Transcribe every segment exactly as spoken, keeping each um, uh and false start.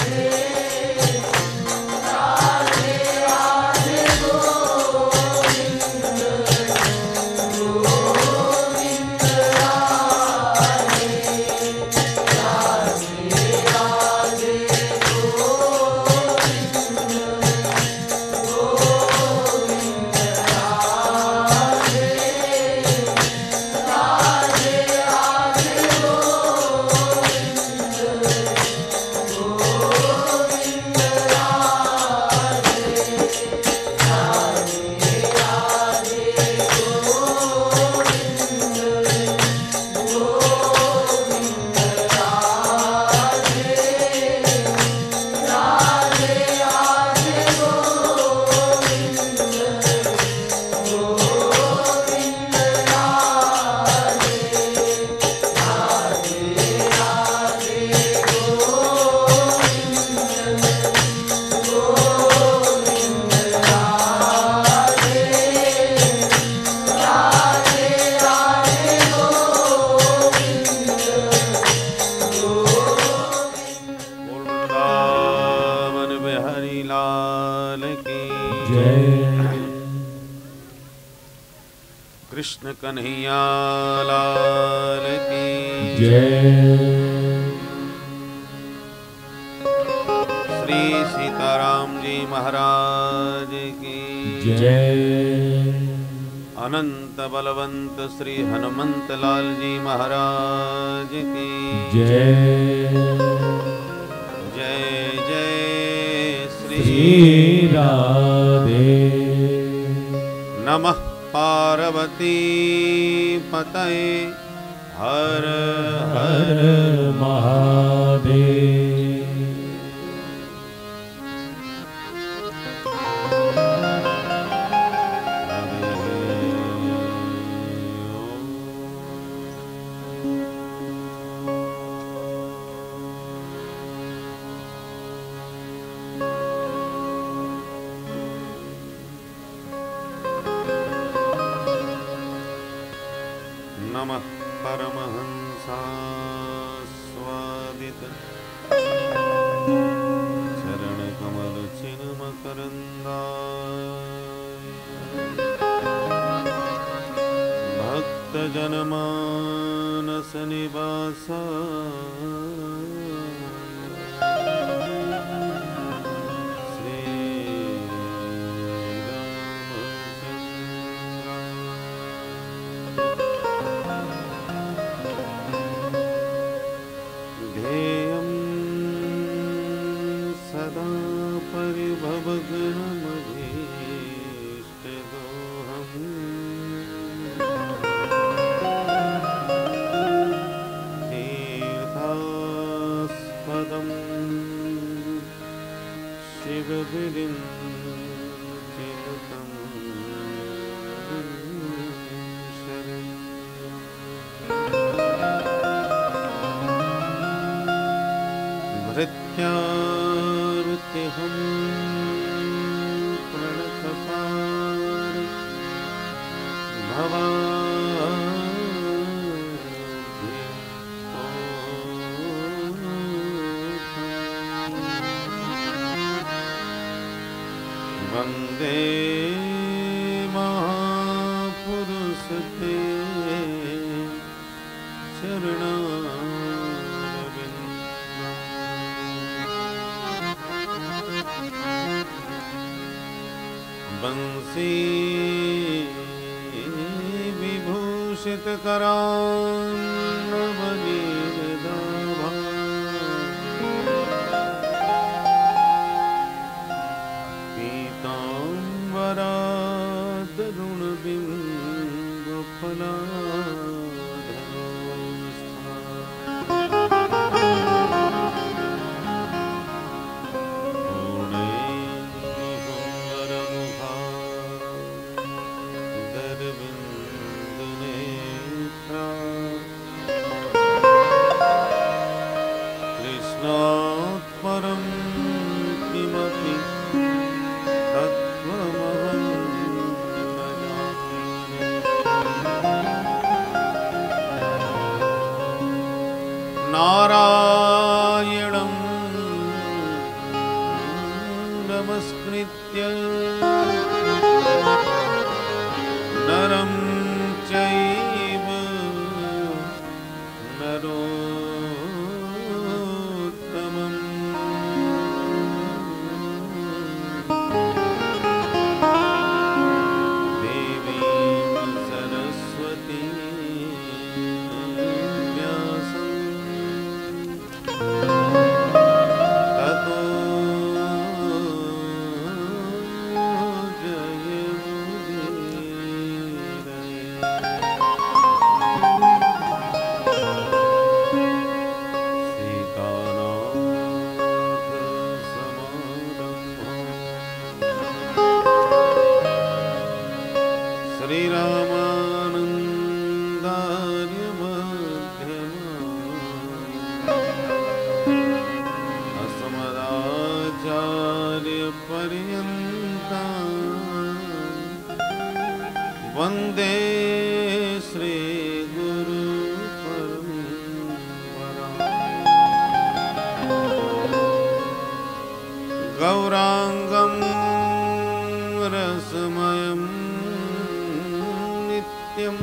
कृष्ण कन्हैया लाल की जय। श्री सीताराम जी महाराज की जय। अनंत बलवंत श्री हनुमंत लाल जी महाराज की जय। जय जय श्री श्री राधे। नमः पार्वती पतये हर हर महादेव। नमः परमहंसास्वादित चरण कमल चिन्मकरन्दाय भक्त जनमानस निवासाय भृत्यार्तिहं प्रणतपार भवान् वन्दे महापुरुष ते चरणा बंसी विभूषित करान्नवनीरदाभा पीताम्बरादरुणबिम्बफला नमस्कृत्य नरं चैव नरोत्तमम् देवीं सरस्वतीं व्यासं ततो वंदे श्री गुरु परंपरा गौरांगं रसमयं नित्यं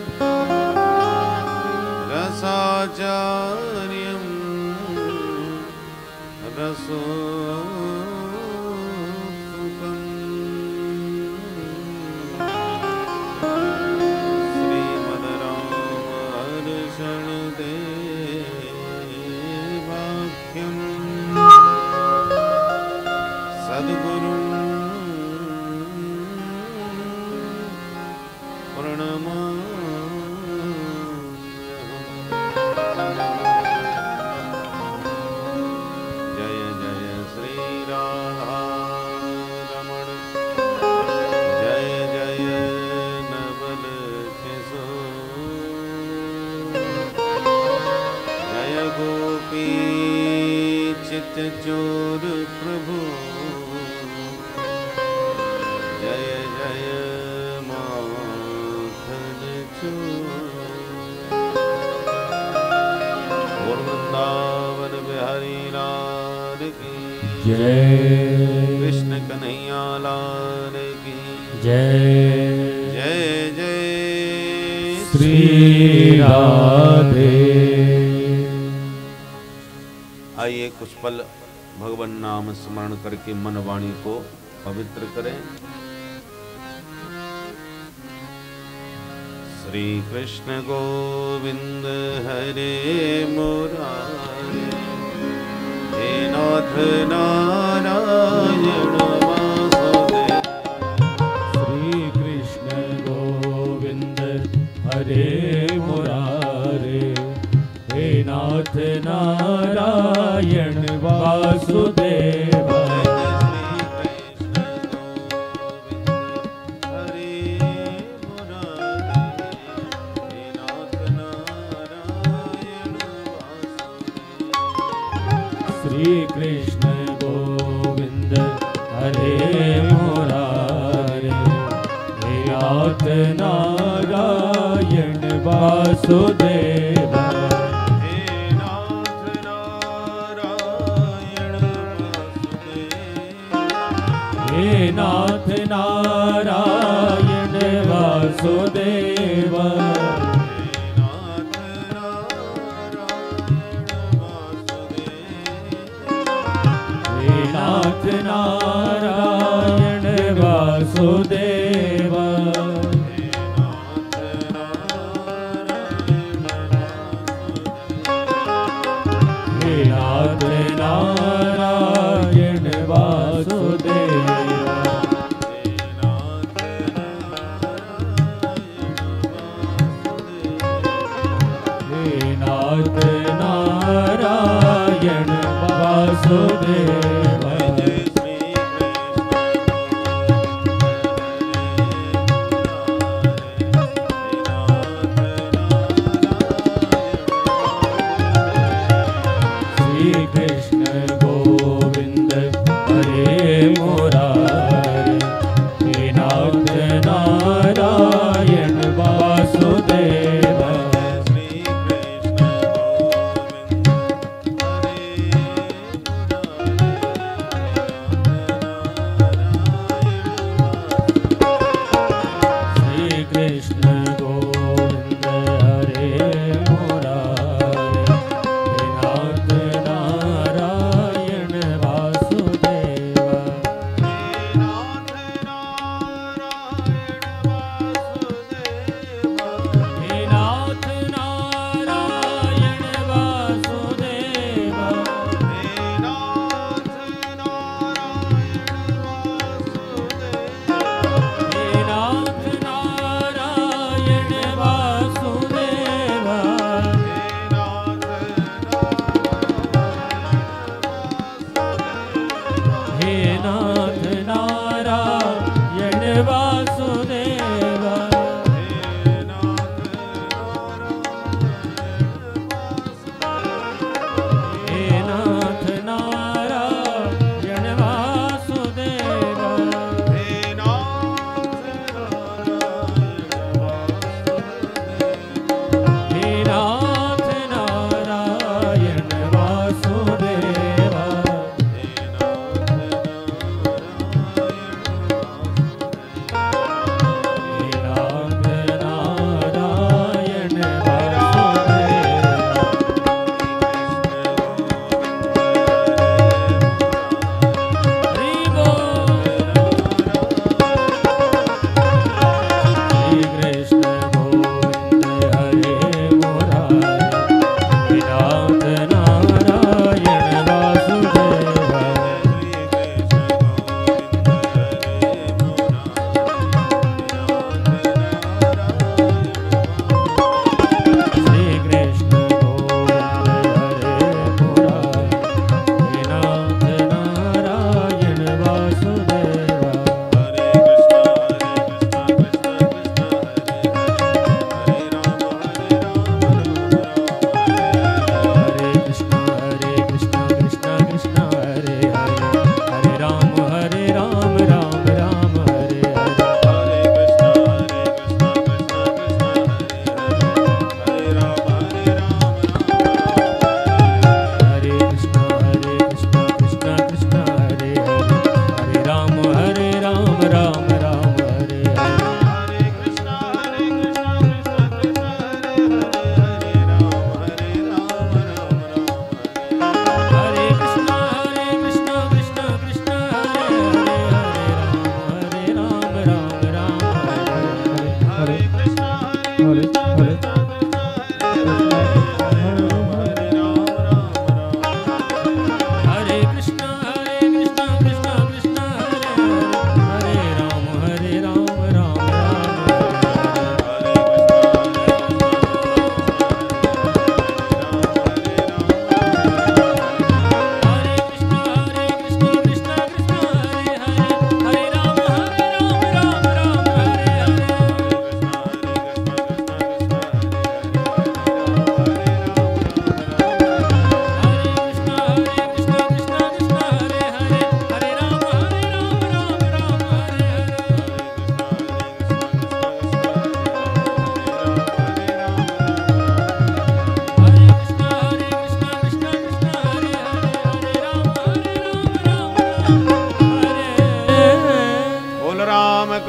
रसाचार्यं रसो सद्गुरुं प्रणमाम्यहम्। जय जय श्री राधा रमण जय जय नवल किशोर जय गोपी चित चोर प्रभु जय जय माखन चोर वृंदावन बिहारी लाल की जय कृष्ण कन्हैया लाल की जय जय जय श्री राधे। आइए कुछ पल भगवान नाम स्मरण करके मन वाणी को पवित्र करें। श्री कृष्ण गोविंद हरे मुरारे हे नाथ नारायण वासुदेव। श्री कृष्ण गोविंद हरे मुरारे हे नाथ नारायण वासुदेव। श्री कृष्ण गोविंद हरे मुरारे हे नाथ नारायण वासुदेव। हे नाथ नारायण वासुदेव। हे नाथ नारायण वासुदेव। हे नाथ नारायण वासुदेव। नाथ नारायण वासुदेव। श्री कृष्ण गोविंद हरे मुरारे हे नाथ नारायण वासुदेव।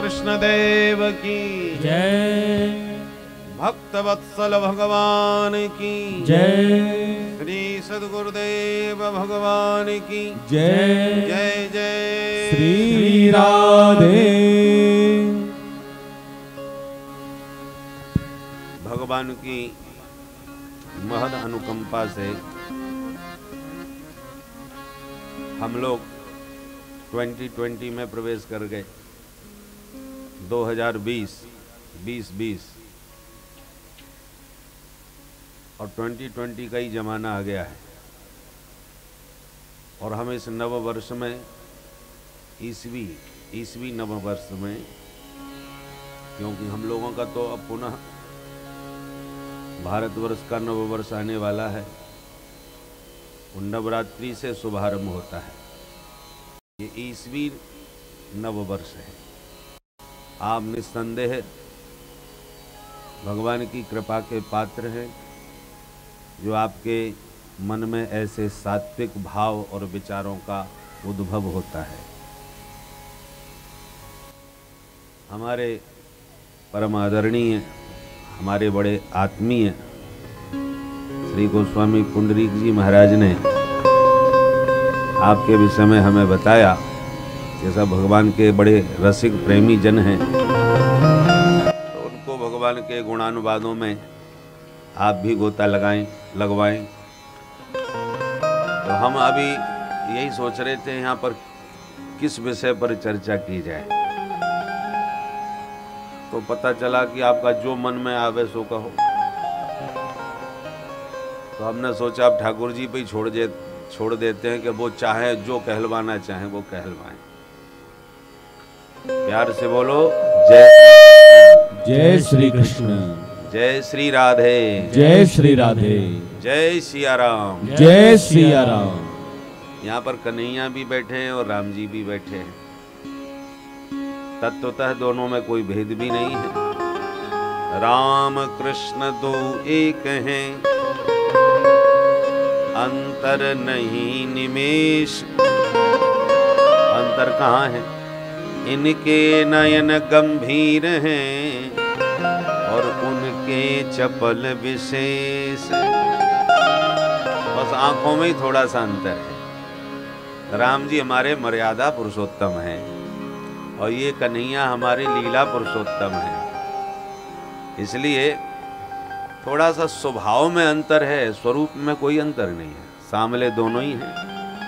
कृष्ण देव की जय। भक्त वत्सल भगवान की जय। श्री सद्गुरुदेव भगवान की जय। जय जय श्री राधे। भगवान की महद अनुकंपा से हम लोग ट्वेंटी ट्वेंटी में प्रवेश कर गए। दो हज़ार बीस बीस बीस और ट्वेंटी ट्वेंटी का ही जमाना आ गया है। और हम इस नव वर्ष में ईसवी ईसवी नव वर्ष में, क्योंकि हम लोगों का तो अब पुनः भारतवर्ष का नव वर्ष आने वाला है, वो नवरात्रि से शुभारंभ होता है। ये ईसवी नव वर्ष है। आप निस्संदेह भगवान की कृपा के पात्र हैं, जो आपके मन में ऐसे सात्विक भाव और विचारों का उद्भव होता है। हमारे परम आदरणीय, हमारे बड़े आत्मीय श्री गोस्वामी पुंडरीक जी महाराज ने आपके विषय में हमें बताया। जैसा भगवान के बड़े रसिक प्रेमी जन हैं, तो उनको भगवान के गुणानुवादों में आप भी गोता लगाएं लगवाएं। तो हम अभी यही सोच रहे थे यहाँ पर किस विषय पर चर्चा की जाए। तो पता चला कि आपका जो मन में आवे सो कहो। तो हमने सोचा अब ठाकुर जी पे ही छोड़ दे छोड़ देते हैं कि वो चाहे जो कहलवाना चाहे वो कहलवाएं। प्यार से बोलो जय जय श्री कृष्ण। जय श्री राधे। जय श्री राधे। जय सिया राम। जय सिया राम। यहाँ पर कन्हैया भी बैठे हैं और राम जी भी बैठे हैं। तत्वतः दोनों में कोई भेद भी नहीं है। राम कृष्ण दो एक हैं, अंतर नहीं निमेष। अंतर कहाँ है? इनके नयन गंभीर हैं और उनके चपल विशेष। बस आंखों में ही थोड़ा सा अंतर है। राम जी हमारे मर्यादा पुरुषोत्तम हैं और ये कन्हैया हमारे लीला पुरुषोत्तम है। इसलिए थोड़ा सा स्वभाव में अंतर है, स्वरूप में कोई अंतर नहीं है। सामले दोनों ही हैं।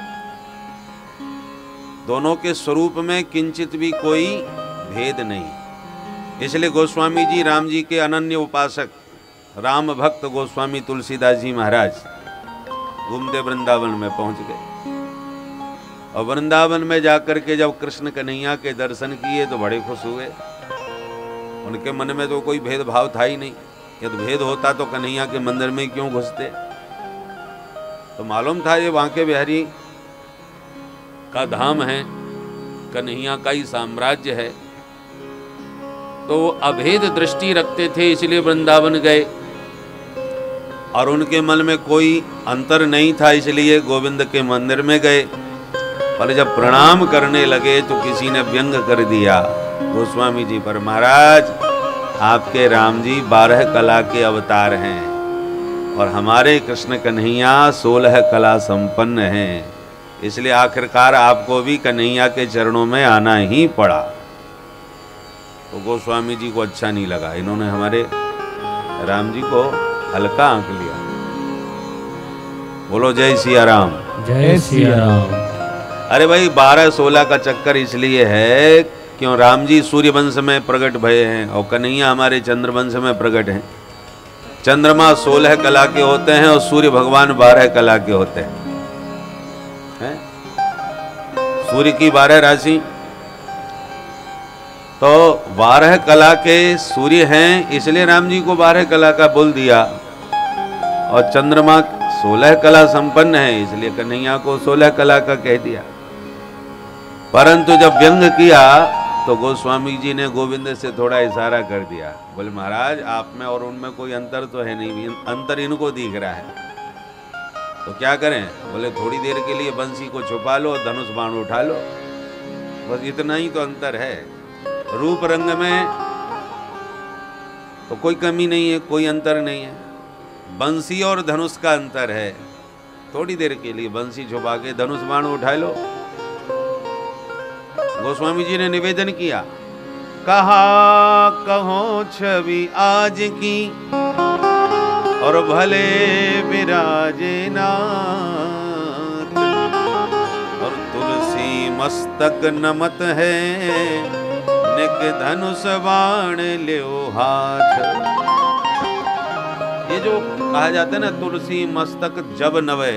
दोनों के स्वरूप में किंचित भी कोई भेद नहीं। इसलिए गोस्वामी जी राम जी के अनन्य उपासक राम भक्त गोस्वामी तुलसीदास जी महाराज घूमते वृंदावन में पहुंच गए। और वृंदावन में जाकर के जब कृष्ण कन्हैया के दर्शन किए तो बड़े खुश हुए। उनके मन में तो कोई भेदभाव था ही नहीं। यदि भेद होता तो कन्हैया के मंदिर में क्यों घुसते? तो मालूम था ये बांके बिहारी का धाम है, कन्हैया का ही साम्राज्य है। तो वो अभेद दृष्टि रखते थे, इसलिए वृंदावन गए। और उनके मन में कोई अंतर नहीं था, इसलिए गोविंद के मंदिर में गए। पर जब प्रणाम करने लगे तो किसी ने व्यंग कर दिया गोस्वामी जी पर, महाराज आपके राम जी बारह कला के अवतार हैं और हमारे कृष्ण कन्हैया सोलह कला संपन्न हैं, इसलिए आखिरकार आपको भी कन्हैया के चरणों में आना ही पड़ा। तो गोस्वामी जी को अच्छा नहीं लगा। इन्होंने हमारे राम जी को हल्का आंक लिया। बोलो जय सिया राम। जय सिया राम। अरे भाई बारह सोलह का चक्कर इसलिए है क्यों राम जी सूर्य वंश में प्रकट भये हैं और कन्हैया हमारे चंद्र वंश में प्रकट हैं। चंद्रमा सोलह कला के होते हैं और सूर्य भगवान बारह कला के होते हैं, हैं? सूर्य की बारह राशि, तो बारह कला के सूर्य हैं, इसलिए राम जी को बारह कला का बोल दिया। और चंद्रमा सोलह कला संपन्न है, इसलिए कन्हैया को सोलह कला का कह दिया। परंतु जब व्यंग किया तो गोस्वामी जी ने गोविंद से थोड़ा इशारा कर दिया। बोले महाराज आप में और उनमें कोई अंतर तो है नहीं, अंतर इनको दिख रहा है, तो क्या करें? बोले थोड़ी देर के लिए बंसी को छुपा लो, धनुष बाण उठा लो, बस इतना ही तो अंतर है। रूप रंग में तो कोई कमी नहीं है, कोई अंतर नहीं है। बंसी और धनुष का अंतर है। थोड़ी देर के लिए बंसी छुपा के धनुष बाण उठा लो। गोस्वामी जी ने निवेदन किया, कहा कहो छवि आज की और भले विराजे नाथ, और तुलसी मस्तक नमत है निक धनुष बाण ल्यो हाथ। ये जो कहा जाता है ना, तुलसी मस्तक जब नवे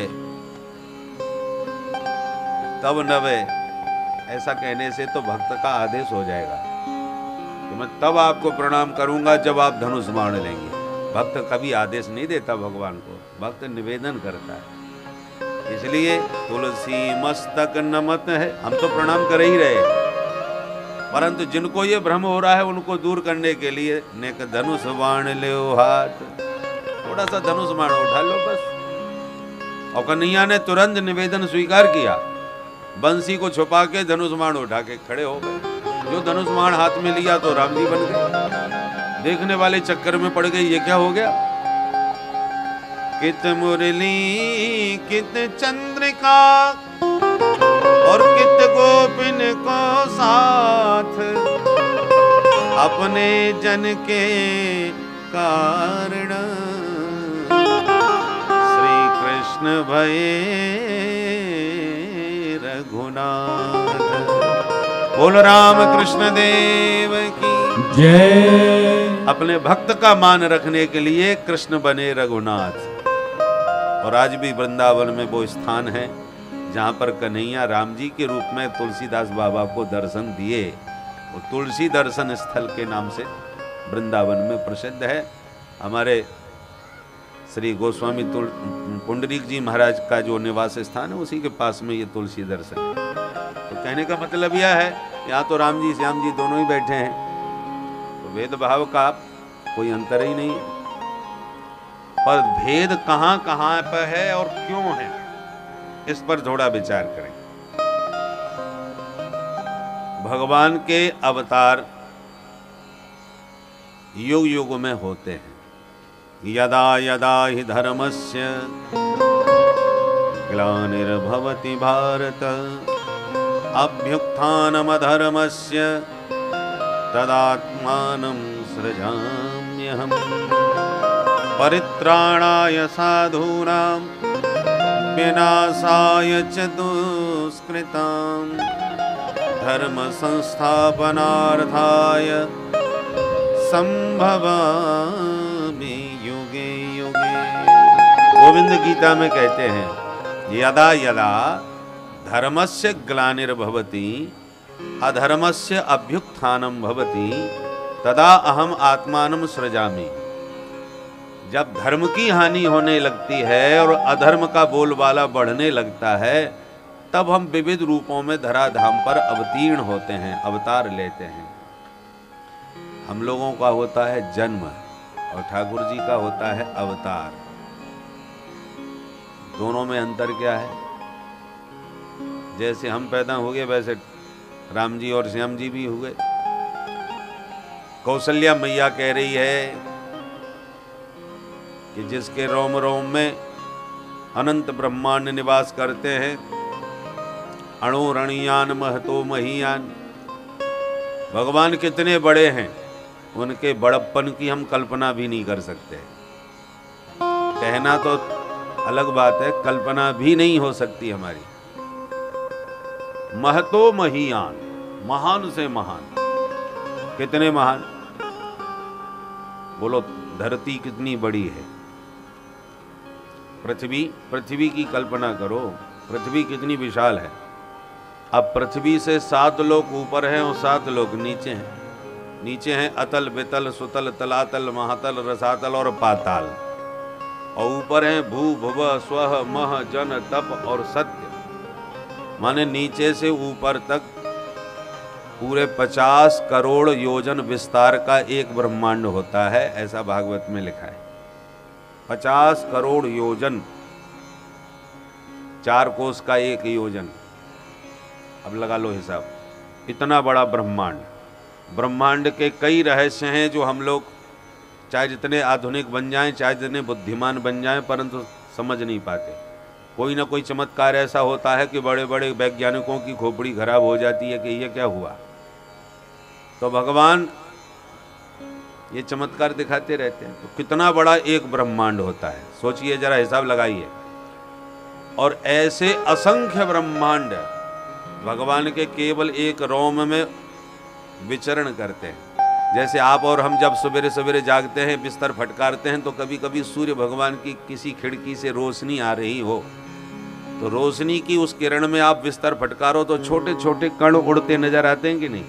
तब नवे, ऐसा कहने से तो भक्त का आदेश हो जाएगा कि मैं तब आपको प्रणाम करूंगा जब आप धनुष बाण लेंगे। भक्त कभी आदेश नहीं देता भगवान को, भक्त निवेदन करता है। इसलिए तुलसी मस्तक नमत है, हम तो प्रणाम कर ही रहे, परंतु जिनको ये भ्रम हो रहा है उनको दूर करने के लिए नेक धनुष बाण ल्यो हाथ, थोड़ा सा धनुष बाण उठा लो बस। और कन्हैया ने तुरंत निवेदन स्वीकार किया, बंसी को छुपा के धनुष बाण उठा के खड़े हो गए। जो धनुष बाण हाथ में लिया तो राम जी बन गए। देखने वाले चक्कर में पड़ गए, ये क्या हो गया। कित मुरली कित चंद्रिका और कित गोपिन को साथ, अपने जन के कारण श्री कृष्ण भये रघुनाथ। बोल राम कृष्ण देव की जय। अपने भक्त का मान रखने के लिए कृष्ण बने रघुनाथ। और आज भी वृंदावन में वो स्थान है जहाँ पर कन्हैया राम जी के रूप में तुलसीदास बाबा को दर्शन दिए। वो तुलसी दर्शन स्थल के नाम से वृंदावन में प्रसिद्ध है। हमारे श्री गोस्वामी पुंडरीक जी महाराज का जो निवास स्थान है उसी के पास में ये तुलसी दर्शन है। तो कहने का मतलब यह है, यहाँ तो राम जी श्याम जी दोनों ही बैठे हैं, तो भेदभाव का कोई अंतर ही नहीं है। पर भेद कहाँ कहाँ पर है और क्यों है, इस पर थोड़ा विचार करें। भगवान के अवतार युग युग में होते हैं। यदा यदा हि धर्मस्य ग्लानिर्भवति भारत, अभ्युत्थानमधर्मस्य तदात्मानं सृजाम्यहम्। परित्राणाय साधूनां विनाशाय च दुष्कृतां, धर्म संस्थापनार्थाय संभवामि युगे युगे। गोविंद गीता में कहते हैं, यदा यदा धर्मस्य ग्लानिर्भवति अधर्मस्य अभ्युत्थानं भवति तदा अहम आत्मानं सृजामि। जब धर्म की हानि होने लगती है और अधर्म का बोलबाला बढ़ने लगता है, तब हम विविध रूपों में धराधाम पर अवतीर्ण होते हैं, अवतार लेते हैं। हम लोगों का होता है जन्म और ठाकुर जी का होता है अवतार। दोनों में अंतर क्या है? जैसे हम पैदा हो गए वैसे राम जी और श्याम जी भी हुए। कौशल्या मैया कह रही है कि जिसके रोम रोम में अनंत ब्रह्मांड निवास करते हैं, अणुरणियान महतो महीयान, भगवान कितने बड़े हैं, उनके बड़प्पन की हम कल्पना भी नहीं कर सकते। कहना तो अलग बात है, कल्पना भी नहीं हो सकती हमारी। महतो महीयान, महान से महान। कितने महान? बोलो, धरती कितनी बड़ी है। पृथ्वी पृथ्वी की कल्पना करो, पृथ्वी कितनी विशाल है। अब पृथ्वी से सात लोक ऊपर हैं और सात लोक नीचे हैं। नीचे हैं अतल वितल सुतल तलातल महातल रसातल और पाताल, और ऊपर हैं भू भुव स्व मह जन तप और सत्य। माने नीचे से ऊपर तक पूरे पचास करोड़ योजन विस्तार का एक ब्रह्मांड होता है, ऐसा भागवत में लिखा है। पचास करोड़ योजन, चार कोस का एक योजन। अब लगा लो हिसाब, इतना बड़ा ब्रह्मांड ब्रह्मांड के कई रहस्य हैं जो हम लोग चाहे जितने आधुनिक बन जाएं, चाहे जितने बुद्धिमान बन जाएं, परंतु समझ नहीं पाते। कोई ना कोई चमत्कार ऐसा होता है कि बड़े बड़े वैज्ञानिकों की खोपड़ी खराब हो जाती है कि ये क्या हुआ। तो भगवान ये चमत्कार दिखाते रहते हैं। तो कितना बड़ा एक ब्रह्मांड होता है, सोचिए जरा, हिसाब लगाइए। और ऐसे असंख्य ब्रह्मांड भगवान के केवल एक रोम में विचरण करते हैं। जैसे आप और हम जब सवेरे सवेरे जागते हैं, बिस्तर फटकारते हैं, तो कभी कभी सूर्य भगवान की किसी खिड़की से रोशनी आ रही हो, तो रोशनी की उस किरण में आप बिस्तर फटकारो तो छोटे छोटे कण उड़ते नजर आते हैं कि नहीं।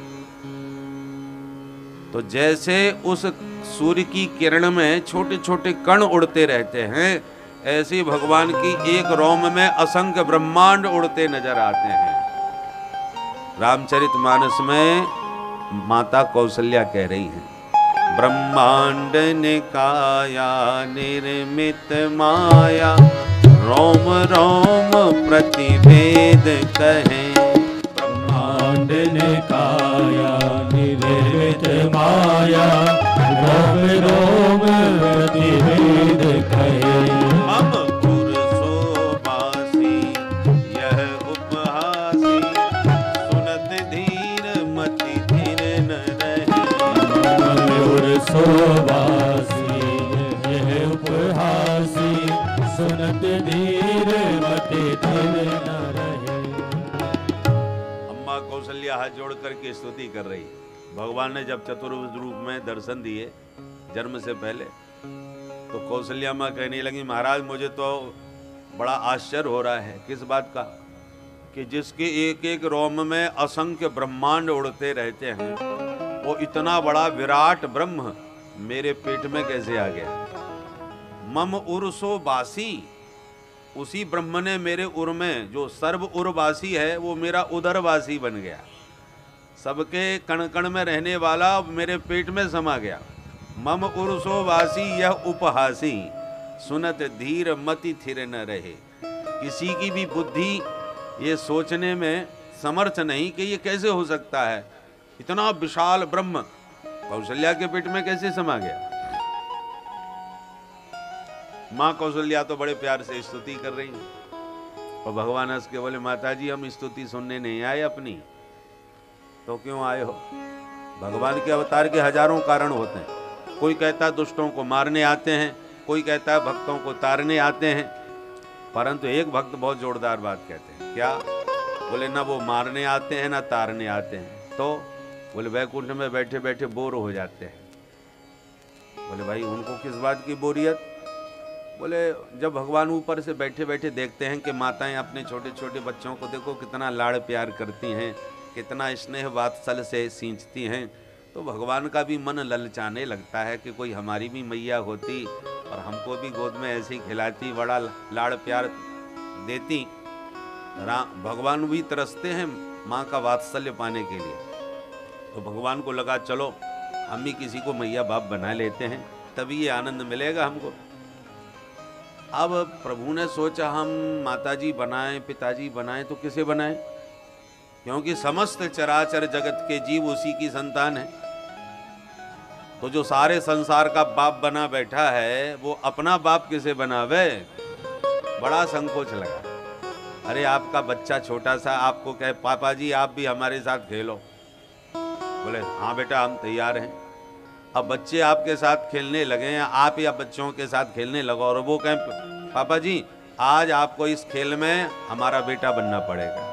तो जैसे उस सूर्य की किरण में छोटे छोटे कण उड़ते रहते हैं, ऐसे भगवान की एक रोम में असंख्य ब्रह्मांड उड़ते नजर आते हैं। रामचरितमानस में माता कौशल्या कह रही हैं, ब्रह्मांड निकाया निर्मित माया, रोम रोम प्रतिभेद कहें। ब्रह्मांड निकाया निर्मित माया, रोम रोम प्रतिभेद कहें। हम पुरुषोबासी यह उपहासी, सुनत धीर मति धीर न रहे। पुरुषोबासी यह उपहासी, सुनत धीर मति धीर न रहे। अम्मा कौशल्या हाथ जोड़ करके स्तुति कर रही। भगवान ने जब चतुर्भुज रूप में दर्शन दिए जन्म से पहले, तो कौशल्या माँ कहने लगी, महाराज मुझे तो बड़ा आश्चर्य हो रहा है। किस बात का? कि जिसके एक एक रोम में असंख्य ब्रह्मांड उड़ते रहते हैं, वो इतना बड़ा विराट ब्रह्म मेरे पेट में कैसे आ गया। मम उर्सो बासी, उसी ब्रह्म ने मेरे उर में, जो सर्व उर्वासी है, वो मेरा उदरवासी बन गया। सबके कण कण में रहने वाला मेरे पेट में समा गया। मम उर्सो वासी यह उपहासी, सुनत धीर मति थिर न रहे। किसी की भी बुद्धि ये सोचने में समर्थ नहीं कि ये कैसे हो सकता है, इतना विशाल ब्रह्म कौशल्या के पेट में कैसे समा गया। माँ कौशल्या तो बड़े प्यार से स्तुति कर रही है, और भगवान हंस के बोले, माता जी हम स्तुति सुनने नहीं आए अपनी, तो क्यों आए हो। भगवान के अवतार के हजारों कारण होते हैं। कोई कहता है दुष्टों को मारने आते हैं, कोई कहता है भक्तों को तारने आते हैं, परंतु एक भक्त बहुत जोरदार बात कहते हैं। क्या? बोले ना वो मारने आते हैं ना तारने आते हैं, तो बोले वैकुंठ में बैठे बैठे बोर हो जाते हैं। बोले भाई उनको किस बात की बोरियत? बोले जब भगवान ऊपर से बैठे बैठे देखते हैं कि माताएं अपने छोटे छोटे बच्चों को देखो कितना लाड़ प्यार करती हैं, कितना स्नेह वात्सल से सींचती हैं, तो भगवान का भी मन ललचाने लगता है कि कोई हमारी भी मैया होती और हमको भी गोद में ऐसी खिलाती, बड़ा लाड़ प्यार देती। राम भगवान भी तरसते हैं माँ का वात्सल्य पाने के लिए। तो भगवान को लगा चलो हम भी किसी को मैया बाप बना लेते हैं, तभी ये आनंद मिलेगा हमको। अब प्रभु ने सोचा हम माताजी बनाएं, पिताजी बनाएं, तो किसे बनाएं? क्योंकि समस्त चराचर जगत के जीव उसी की संतान है। तो जो सारे संसार का बाप बना बैठा है, वो अपना बाप किसे बनावे? बड़ा संकोच लगा। अरे आपका बच्चा छोटा सा आपको कहे पापा जी आप भी हमारे साथ खेलो, बोले हाँ बेटा हम तैयार हैं। अब बच्चे आपके साथ खेलने लगे हैं, आप या बच्चों के साथ खेलने लगो, और वो कहें पापा जी आज आपको इस खेल में हमारा बेटा बनना पड़ेगा,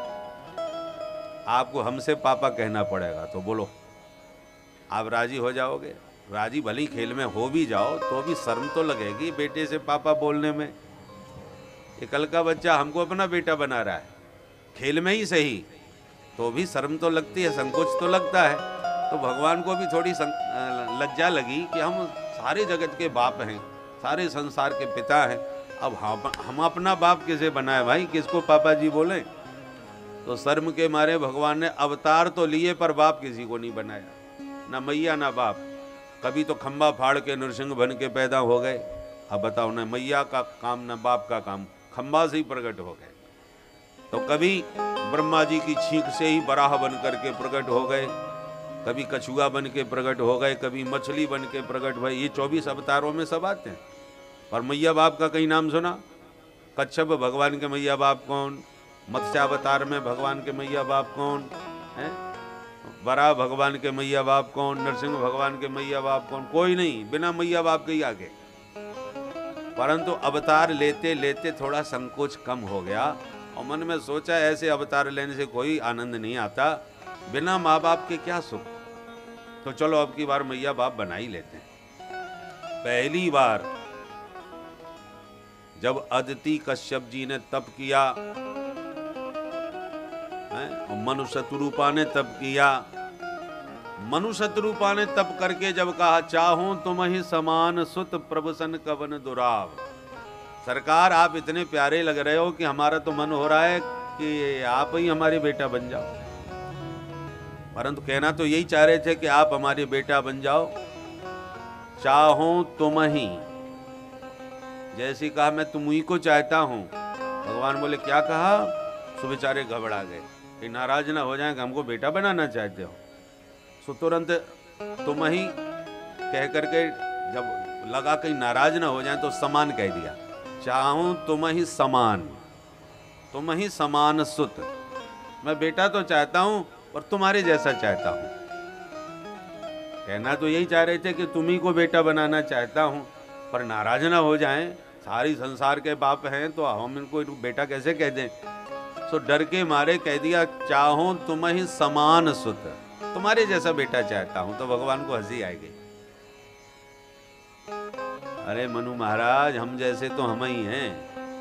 आपको हमसे पापा कहना पड़ेगा, तो बोलो आप राजी हो जाओगे? राजी भली खेल में हो भी जाओ तो भी शर्म तो लगेगी बेटे से पापा बोलने में। ये कल का बच्चा हमको अपना बेटा बना रहा है, खेल में ही सही, तो भी शर्म तो लगती है, संकोच तो लगता है। तो भगवान को भी थोड़ी लज्जा लगी कि हम सारे जगत के बाप हैं, सारे संसार के पिता हैं, अब हम हम अपना बाप किसे बनाए भाई, किसको पापा जी बोले। तो शर्म के मारे भगवान ने अवतार तो लिए पर बाप किसी को नहीं बनाया, ना मैया ना बाप। कभी तो खंबा फाड़ के नृसिंह बन के पैदा हो गए, अब बताओ ना मैया का काम ना बाप का काम, खंबा से ही प्रकट हो गए। तो कभी ब्रह्मा जी की छींक से ही बराह बन करके प्रकट हो गए, कभी कछुआ बन के प्रकट हो गए, कभी मछली बन के प्रकट हुए। ये चौबीस अवतारों में सब आते हैं। और मैया बाप का कहीं नाम सुना? कच्छप भगवान के मैया बाप कौन? मत्स्यावतार में भगवान के मैया बाप कौन है? वराह भगवान के मैया बाप कौन? नरसिंह भगवान के मैया बाप कौन? कोई नहीं, बिना मैया बाप के ही आगे। परंतु अवतार लेते लेते थोड़ा संकोच कम हो गया और मन में सोचा ऐसे अवतार लेने से कोई आनंद नहीं आता, बिना माँ बाप के क्या सुख। तो चलो अब की बार मैया बाप बना ही लेते हैं। पहली बार जब अदिति कश्यप जी ने तप किया, मनु शत्रुपा ने तप किया, मनु शत्रुपा ने तप करके जब कहा चाहूं तुम ही समान सुत प्रभुसन कवन दुराव। सरकार आप इतने प्यारे लग रहे हो कि हमारा तो मन हो रहा है कि आप ही हमारे बेटा बन जाओ। परंतु कहना तो यही चाह रहे थे कि आप हमारे बेटा बन जाओ, चाहूं तुम ही। जैसे कहा मैं तुम ही को चाहता हूं, भगवान बोले क्या कहा? सो बेचारे घबरा गए कि नाराज ना हो जाए कि हमको बेटा बनाना चाहते हो। सो तुरंत तुम ही कह करके जब लगा कहीं नाराज ना हो जाए तो समान कह दिया, चाहूं तुम ही समान, तुम ही समान सुत। मैं बेटा तो चाहता हूं और तुम्हारे जैसा चाहता हूं। कहना तो यही चाह रहे थे कि तुम ही को बेटा बनाना चाहता हूं, पर नाराज ना हो जाएं, सारी संसार के बाप हैं तो हम इनको बेटा कैसे कह दें। सो डर के मारे कह दिया चाहूं तुम ही समान सुत, तुम्हारे जैसा बेटा चाहता हूं। तो भगवान को हंसी आएगी। अरे मनु महाराज, हम जैसे तो हम ही हैं,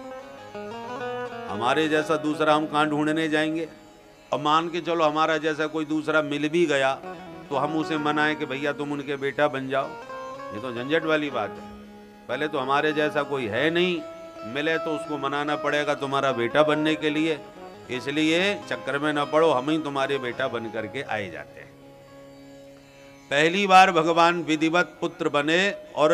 हमारे जैसा दूसरा हम कहां ढूंढने जाएंगे? और मान के चलो हमारा जैसा कोई दूसरा मिल भी गया तो हम उसे मनाएं कि भैया तुम उनके बेटा बन जाओ, ये तो झंझट वाली बात है। पहले तो हमारे जैसा कोई है नहीं, मिले तो उसको मनाना पड़ेगा तुम्हारा बेटा बनने के लिए। इसलिए चक्कर में न पड़ो, हम ही तुम्हारे बेटा बन करके आए जाते हैं। पहली बार भगवान विधिवत पुत्र बने और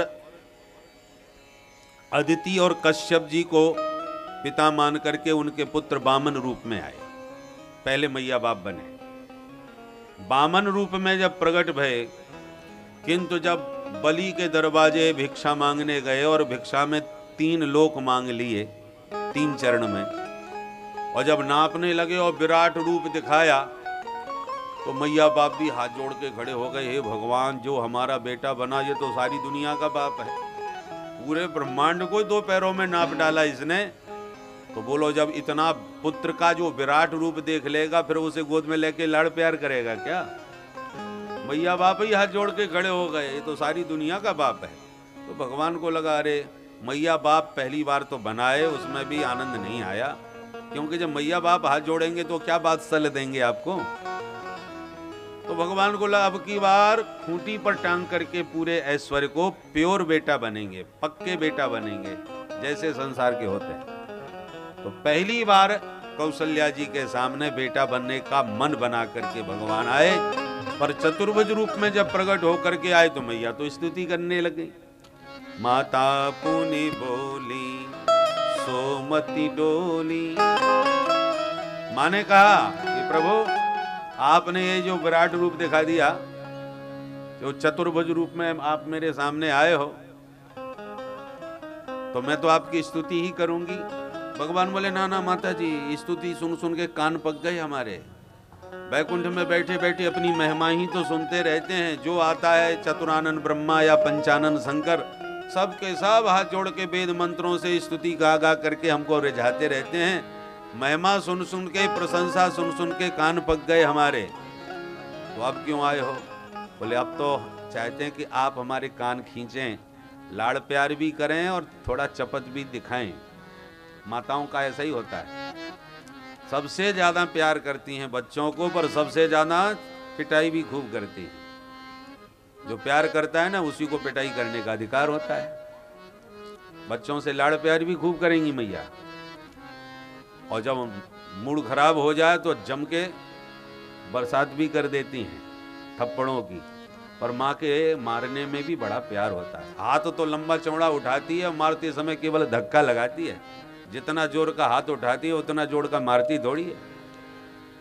अदिति और कश्यप जी को पिता मान करके उनके पुत्र वामन रूप में आए। पहले मैया बाप बने, वामन रूप में जब प्रकट भये, किंतु जब बलि के दरवाजे भिक्षा मांगने गए और भिक्षा में तीन लोक मांग लिए तीन चरण में, और जब नापने लगे और विराट रूप दिखाया तो मैया बाप भी हाथ जोड़ के खड़े हो गए, हे भगवान, जो हमारा बेटा बना ये तो सारी दुनिया का बाप है, पूरे ब्रह्मांड को दो पैरों में नाप डाला इसने। तो बोलो जब इतना पुत्र का जो विराट रूप देख लेगा फिर उसे गोद में लेके लाड़ प्यार करेगा क्या? मैया बाप ही हाथ जोड़ के खड़े हो गए, ये तो सारी दुनिया का बाप है। तो भगवान को लगा अरे मैया बाप पहली बार तो बनाए, उसमें भी आनंद नहीं आया, क्योंकि जब मैया बाप हाथ जोड़ेंगे तो क्या बात सल देंगे आपको। तो भगवान को लगा अब की बार खूंटी पर टांग करके पूरे ऐश्वर्य को प्योर बेटा बनेंगे, पक्के बेटा बनेंगे जैसे संसार के होते हैं। तो पहली बार कौशल्या जी के सामने बेटा बनने का मन बना करके भगवान आए, पर चतुर्भुज रूप में जब प्रकट होकर के आए तो मैया तो स्तुति करने लगी। माता पुनि बोली सोमति डोली। माँ ने कहा कि प्रभु आपने ये जो विराट रूप दिखा दिया, जो चतुर्भुज रूप में आप मेरे सामने आए हो, तो मैं तो आपकी स्तुति ही करूंगी। भगवान बोले ना ना माता जी, स्तुति सुन सुन के कान पक गए हमारे, वैकुंठ में बैठे बैठे अपनी महिमा ही तो सुनते रहते हैं। जो आता है चतुरानन ब्रह्मा या पंचानन शंकर, सब के सब हाथ जोड़ के वेद मंत्रों से स्तुति गा गा करके हमको रिझाते रहते हैं। महिमा सुन सुन के, प्रशंसा सुन सुन के कान पक गए हमारे, तो अब क्यों आए हो? बोले अब तो चाहते हैं कि आप हमारे कान खींचें, लाड़ प्यार भी करें और थोड़ा चपत भी दिखाएं। माताओं का ऐसा ही होता है, सबसे ज्यादा प्यार करती हैं बच्चों को, पर सबसे ज्यादा पिटाई भी खूब करती हैं। जो प्यार करता है ना उसी को पिटाई करने का अधिकार होता है। बच्चों से लाड़ प्यार भी खूब करेंगी मैया, और जब मूड खराब हो जाए तो जम के बरसात भी कर देती हैं थप्पड़ों की। पर माँ के मारने में भी बड़ा प्यार होता है। हाथ तो लंबा चौड़ा उठाती है, मारते समय केवल धक्का लगाती है। जितना जोर का हाथ उठाती है उतना जोर का मारती थोड़ी है।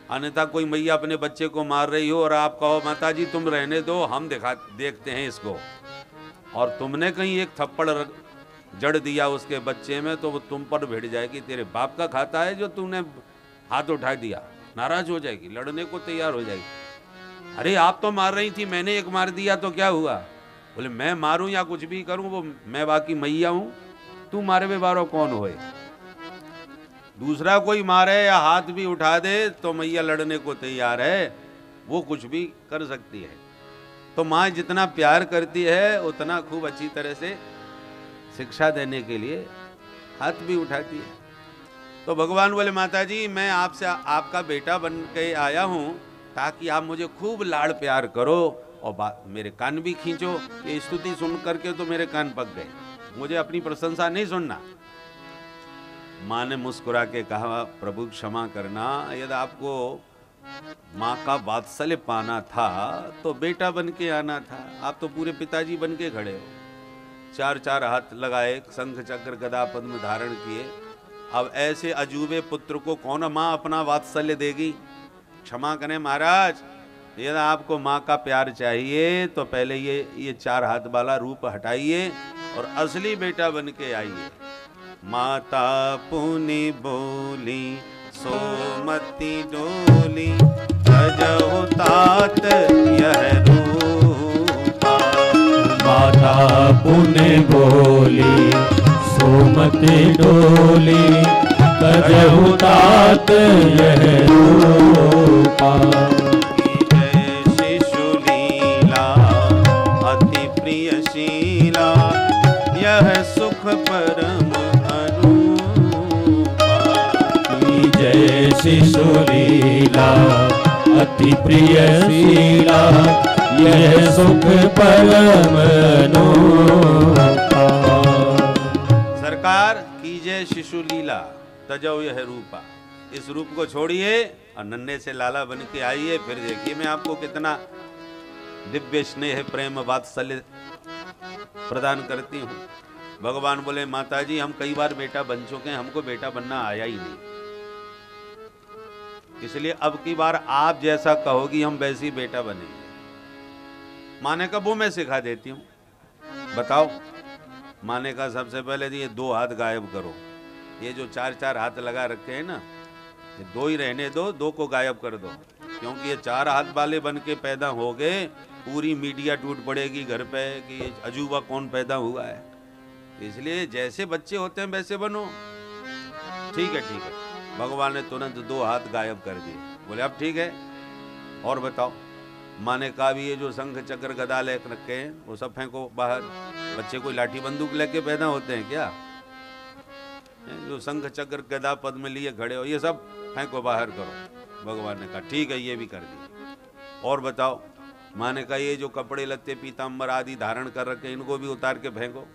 अन्यथा कोई मैया अपने बच्चे को मार रही हो और आप कहो माता जी तुम रहने दो, हम दिखा देखते हैं इसको, और तुमने कहीं एक थप्पड़ जड़ दिया उसके बच्चे में, तो वो तुम पर भिड़ जाएगी, तेरे बाप का खाता है जो तूने हाथ उठा दिया, नाराज हो जाएगी, लड़ने को तैयार हो जाएगी। अरे आप तो मार रही थी, मैंने एक मार दिया तो क्या हुआ? बोले मैं मारूं या कुछ भी करूं, वो मैं बाकी मैया हूं, तू मारे में बारो कौन होए। दूसरा कोई मारे या हाथ भी उठा दे तो मैया लड़ने को तैयार है, वो कुछ भी कर सकती है। तो माँ जितना प्यार करती है उतना खूब अच्छी तरह से शिक्षा देने के लिए हाथ भी उठाती है। तो भगवान बोले माता जी मैं आपसे आपका बेटा बन के आया हूँ ताकि आप मुझे खूब लाड़ प्यार करो और बात मेरे कान भी खींचो। ये स्तुति सुन करके तो मेरे कान पक गए, मुझे अपनी प्रशंसा नहीं सुनना। माँ ने मुस्कुरा के कहा प्रभु क्षमा करना, यदि आपको माँ का वात्सल्य पाना था तो बेटा बन के आना था, आप तो पूरे पिताजी बन के खड़े हो। चार चार हाथ लगाए, शंख चक्र गदा पद्म धारण किए, अब ऐसे अजूबे पुत्र को कौन माँ अपना वात्सल्य देगी? क्षमा करें महाराज, यदि आपको माँ का प्यार चाहिए तो पहले ये ये चार हाथ वाला रूप हटाइए और असली बेटा बन के आइए। माता पुनि बोली सोमति डोली, तजहु तात यह रूपा। माता पुनि बोली सोमति डोली, तजहु तात यह रूपा। जय शिशु लीला अति प्रिय शीला, यह सुख परम जय शिशु लीला अति प्रिय शीला, यह सुख परम अनूपा। सरकार कीजिए शिशु लीला तजो यह रूपा, इस रूप को छोड़िए और नन्हे से लाला बन के आइए, फिर देखिए मैं आपको कितना दिव्य स्नेह प्रेम वात्सल्य प्रदान करती हूँ। भगवान बोले माता जी हम कई बार बेटा बन चुके हैं, हमको बेटा बनना आया ही नहीं, इसलिए अब की बार आप जैसा कहोगी हम वैसी बेटा बनेंगे। माने का वो मैं सिखा देती हूँ, बताओ। माने का सबसे पहले ये दो हाथ गायब करो, ये जो चार चार हाथ लगा रखे हैं ना, ये दो ही रहने दो, दो को गायब कर दो, क्योंकि ये चार हाथ वाले बन के पैदा हो गए, पूरी मीडिया टूट पड़ेगी घर पे कि ये अजूबा कौन पैदा हुआ है। इसलिए जैसे बच्चे होते हैं वैसे बनो। ठीक है ठीक है, भगवान ने तुरंत दो हाथ गायब कर दिए। बोले अब ठीक है, और बताओ। माने कहा भी ये जो शंख चक्र गदा लेकर रखे हैं वो सब फेंको बाहर। बच्चे कोई लाठी बंदूक लेके पैदा होते हैं क्या? जो शंख चक्र गदा पद्म लिए खड़े हो ये सब फेंको बाहर करो। भगवान ने कहा ठीक है, ये भी कर दिया। और बताओ। माने कहा ये जो कपड़े लत्ते पीताम्बर आदि धारण कर रखे इनको भी उतार के फेंको।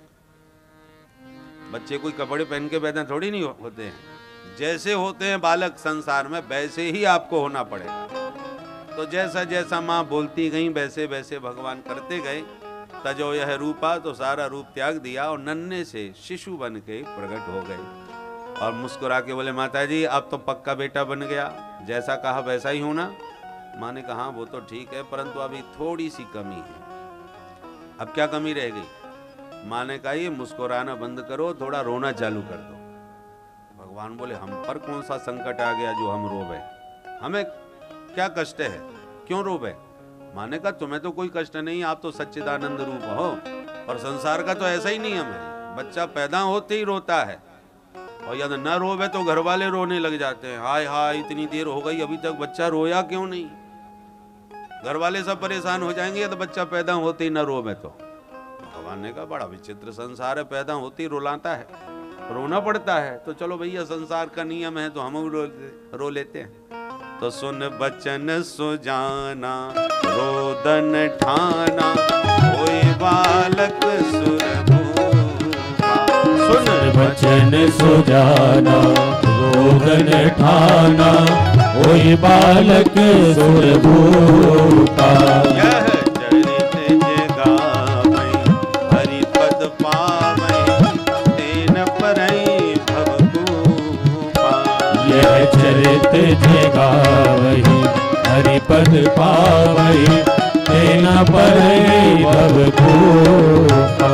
बच्चे कोई कपड़े पहन के पैदा थोड़ी नहीं होते हैं, जैसे होते हैं बालक संसार में वैसे ही आपको होना पड़ेगा। तो जैसा जैसा माँ बोलती गई वैसे वैसे भगवान करते गए। तजो यह रूपा, तो सारा रूप त्याग दिया और नन्हे से शिशु बन के प्रकट हो गए और मुस्कुरा के बोले माता जी अब तो पक्का बेटा बन गया, जैसा कहा वैसा ही होना। माँ ने कहा वो तो ठीक है, परंतु अभी थोड़ी सी कमी है। अब क्या कमी रह गई? माँ ने कहा ये मुस्कुराना बंद करो, थोड़ा रोना चालू कर दो। भगवान बोले हम पर कौन सा संकट आ गया जो हम रोवे? हमें क्या कष्ट है, क्यों रोवे? माने का तुम्हें तो कोई कष्ट नहीं, आप तो सच्चिदानंद रूप हो, और संसार का तो ऐसा ही नियम है, बच्चा पैदा होते ही रोता है, और यदि न रोवे तो घर वाले रोने लग जाते हैं। हाय हाय इतनी देर हो गई अभी तक बच्चा रोया क्यों नहीं? घर वाले सब परेशान हो जाएंगे यदि बच्चा पैदा होते ही न रोवे तो। भगवान ने कहा बड़ा विचित्र संसार है, पैदा होते ही रुलाता है, रोना पड़ता है। तो चलो भैया संसार का नियम है तो हम रो, रो लेते हैं। तो सुन बचन सुजाना रोदन ठाना, होए बालक सुरभूपा। सुन बचन सुजाना रोदन ठाना, होए बालक सुरभूपा। यह चरित जगावै हरि पद पावै, तेन परई भवभूपा। यह चरित जे गावहि, हरिपद पावहि, तेना परे भव भूखा।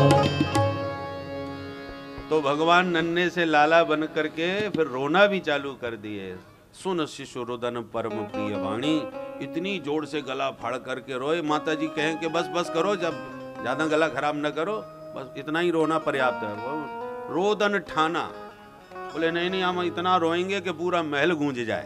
तो भगवान नन्हे से लाला बन करके फिर रोना भी चालू कर दिए। सुन शिशु रुदन परम प्रिय वाणी, इतनी जोर से गला फाड़ करके रोए। माता जी कहें कि बस बस करो, जब ज्यादा गला खराब न करो, बस इतना ही रोना पर्याप्त है। वो रोदन ठाना, बोले नहीं नहीं हम इतना रोएंगे कि पूरा महल गूंज जाए।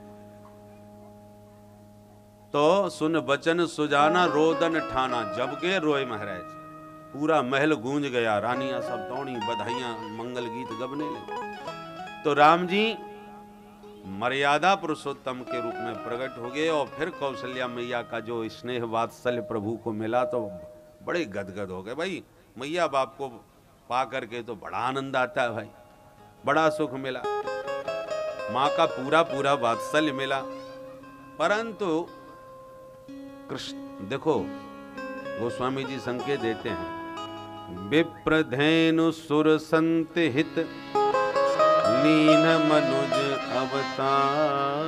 तो सुन बचन सुजाना रोदन ठाना, जब के रोए महाराज, पूरा महल गूंज गया। रानियां सब दौड़ी, बधाइयां, मंगल गीत गबने लगे। तो राम जी मर्यादा पुरुषोत्तम के रूप में प्रकट हो गए और फिर कौशल्या मैया का जो स्नेह वात्सल्य प्रभु को मिला तो बड़े गदगद हो गए। भाई मैया बाप को पा करके तो बड़ा आनंद आता है भाई, बड़ा सुख मिला, माँ का पूरा पूरा वात्सल्य मिला। परंतु कृष्ण देखो गोस्वामी जी संकेत देते हैं, विप्रधेनु सुर संत हित लीन मनुज अवतार,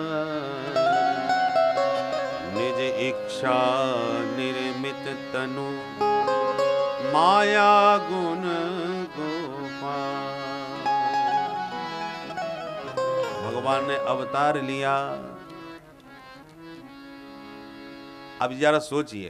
निज इच्छा निर्मित तनु माया गुण गोपाल। भगवान ने अवतार लिया। अब जरा सोचिए,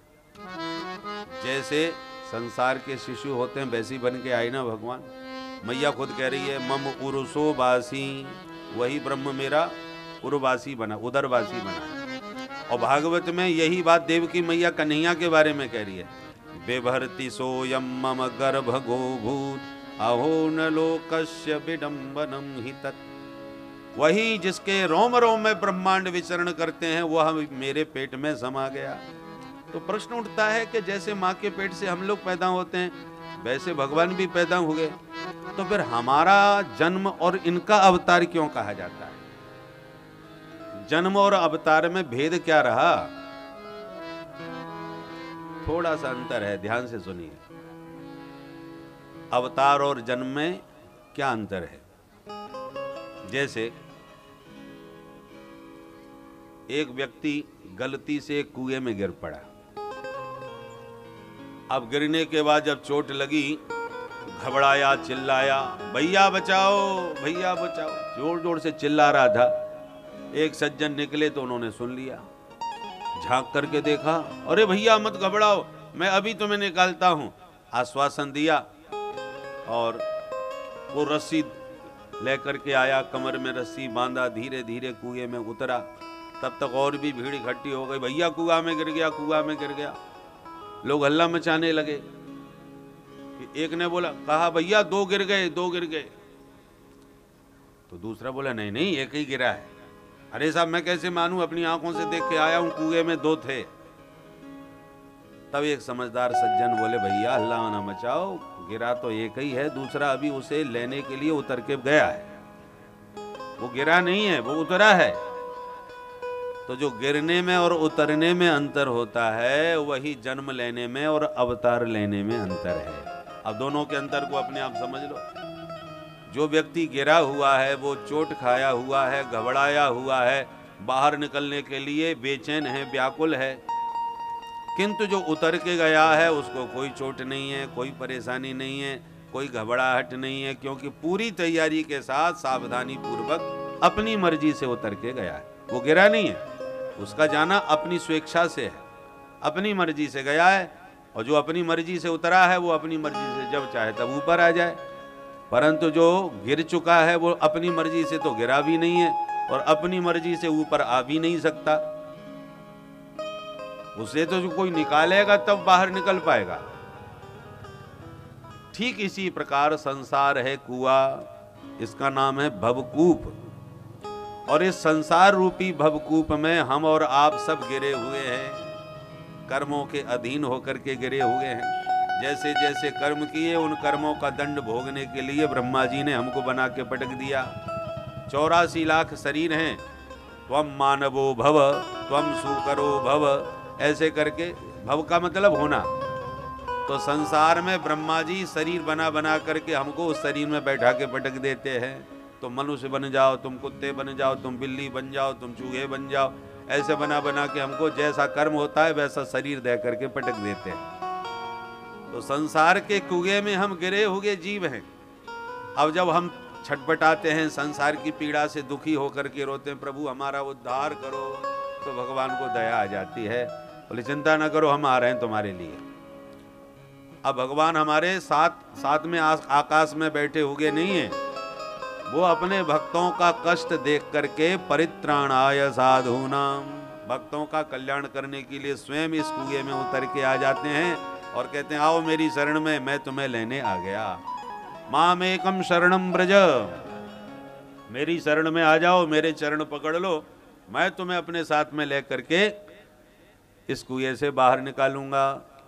जैसे संसार के शिशु होते हैं वैसी बन के आई ना भगवान। मैया खुद कह रही है मम उरुसो बासी, वही ब्रह्म मेरा उर्वासी बना, उदरवासी बना। और भागवत में यही बात देवकी मैया कन्हैया के बारे में कह रही है, बिभर्ति सोयम मम गर्भ गोभूत, अहो न लोकस्य विडम्बनम हि तत्। वही जिसके रोम रोम में ब्रह्मांड विचरण करते हैं वह मेरे पेट में समा गया। तो प्रश्न उठता है कि जैसे माँ के पेट से हम लोग पैदा होते हैं वैसे भगवान भी पैदा हुए, तो फिर हमारा जन्म और इनका अवतार क्यों कहा जाता है? जन्म और अवतार में भेद क्या रहा? थोड़ा सा अंतर है, ध्यान से सुनिए। अवतार और जन्म में क्या अंतर है? जैसे एक व्यक्ति गलती से एक कुएं में गिर पड़ा। अब गिरने के बाद जब चोट लगी, घबराया, चिल्लाया, भैया बचाओ, भैया बचाओ, जोर जोर से चिल्ला रहा था। एक सज्जन निकले तो उन्होंने सुन लिया, झांक करके देखा, अरे भैया मत घबराओ, मैं अभी तुम्हें निकालता हूं। आश्वासन दिया और वो रस्सी लेकर के आया, कमर में रस्सी बांधा, धीरे धीरे कुएं में उतरा। तब तक और भी भीड़ इकट्ठी हो गई, भैया कुआं में गिर गया, कुआं में गिर गया। लोग हल्ला मचाने लगे। एक ने बोला, कहा भैया दो गिर गए, दो गिर गए। तो दूसरा बोला नहीं नहीं एक ही गिरा है। अरे साहब मैं कैसे मानूं, अपनी आंखों से देख के आया हूं, कुएं में दो थे। तब एक समझदार सज्जन बोले, भैया हल्ला ना मचाओ, गिरा तो एक ही है, दूसरा अभी उसे लेने के लिए उतर के गया है। वो गिरा नहीं है, वो उतरा है। तो जो गिरने में और उतरने में अंतर होता है, वही जन्म लेने में और अवतार लेने में अंतर है। अब दोनों के अंतर को अपने आप समझ लो। जो व्यक्ति गिरा हुआ है, वो चोट खाया हुआ है, घबराया हुआ है, बाहर निकलने के लिए बेचैन है, व्याकुल है। किंतु जो उतर के गया है उसको कोई चोट नहीं है, कोई परेशानी नहीं है, कोई घबराहट नहीं है, क्योंकि पूरी तैयारी के साथ सावधानी पूर्वक अपनी मर्जी से उतर के गया है। वो गिरा नहीं है, उसका जाना अपनी स्वेच्छा से है, अपनी मर्जी से गया है। और जो अपनी मर्जी से उतरा है वो अपनी मर्जी से जब चाहे तब ऊपर आ जाए। परंतु जो गिर चुका है वो अपनी मर्जी से तो गिरा भी नहीं है और अपनी मर्जी से ऊपर आ भी नहीं सकता। उसे तो जो कोई निकालेगा तब बाहर निकल पाएगा। ठीक इसी प्रकार संसार है कुआं, इसका नाम है भवकूप। और इस संसार रूपी भवकूप में हम और आप सब गिरे हुए हैं, कर्मों के अधीन होकर के गिरे हुए हैं। जैसे जैसे कर्म किए उन कर्मों का दंड भोगने के लिए ब्रह्मा जी ने हमको बना के पटक दिया। चौरासी लाख शरीर हैं, त्वम मानवो भव, त्वम सुकरो भव, ऐसे करके, भव का मतलब होना। तो संसार में ब्रह्मा जी शरीर बना बना करके हमको उस शरीर में बैठा के पटक देते हैं। तुम मनुष्य बन जाओ, तुम कुत्ते बन जाओ, तुम बिल्ली बन जाओ, तुम चूहे बन जाओ, ऐसे बना बना के हमको जैसा कर्म होता है वैसा शरीर दे करके पटक देते हैं। तो संसार के कुएं में हम गिरे हुए जीव हैं। अब जब हम छटपटाते हैं, संसार की पीड़ा से दुखी होकर के रोते हैं, प्रभु हमारा उद्धार करो, तो भगवान को दया आ जाती है, बोले चिंता न करो, हम आ रहे हैं तुम्हारे लिए। अब भगवान हमारे साथ साथ में आकाश में बैठे हुए नहीं हैं, वो अपने भक्तों का कष्ट देख करके परित्राणाय साधूनाम, भक्तों का कल्याण करने के लिए स्वयं इस कुएं में उतर के आ जाते हैं और कहते हैं आओ मेरी शरण में, मैं तुम्हें लेने आ गया। माम एकम शरणम ब्रज, मेरी शरण में आ जाओ, मेरे चरण पकड़ लो, मैं तुम्हें अपने साथ में लेकर के इस कुएं से बाहर निकालूंगा।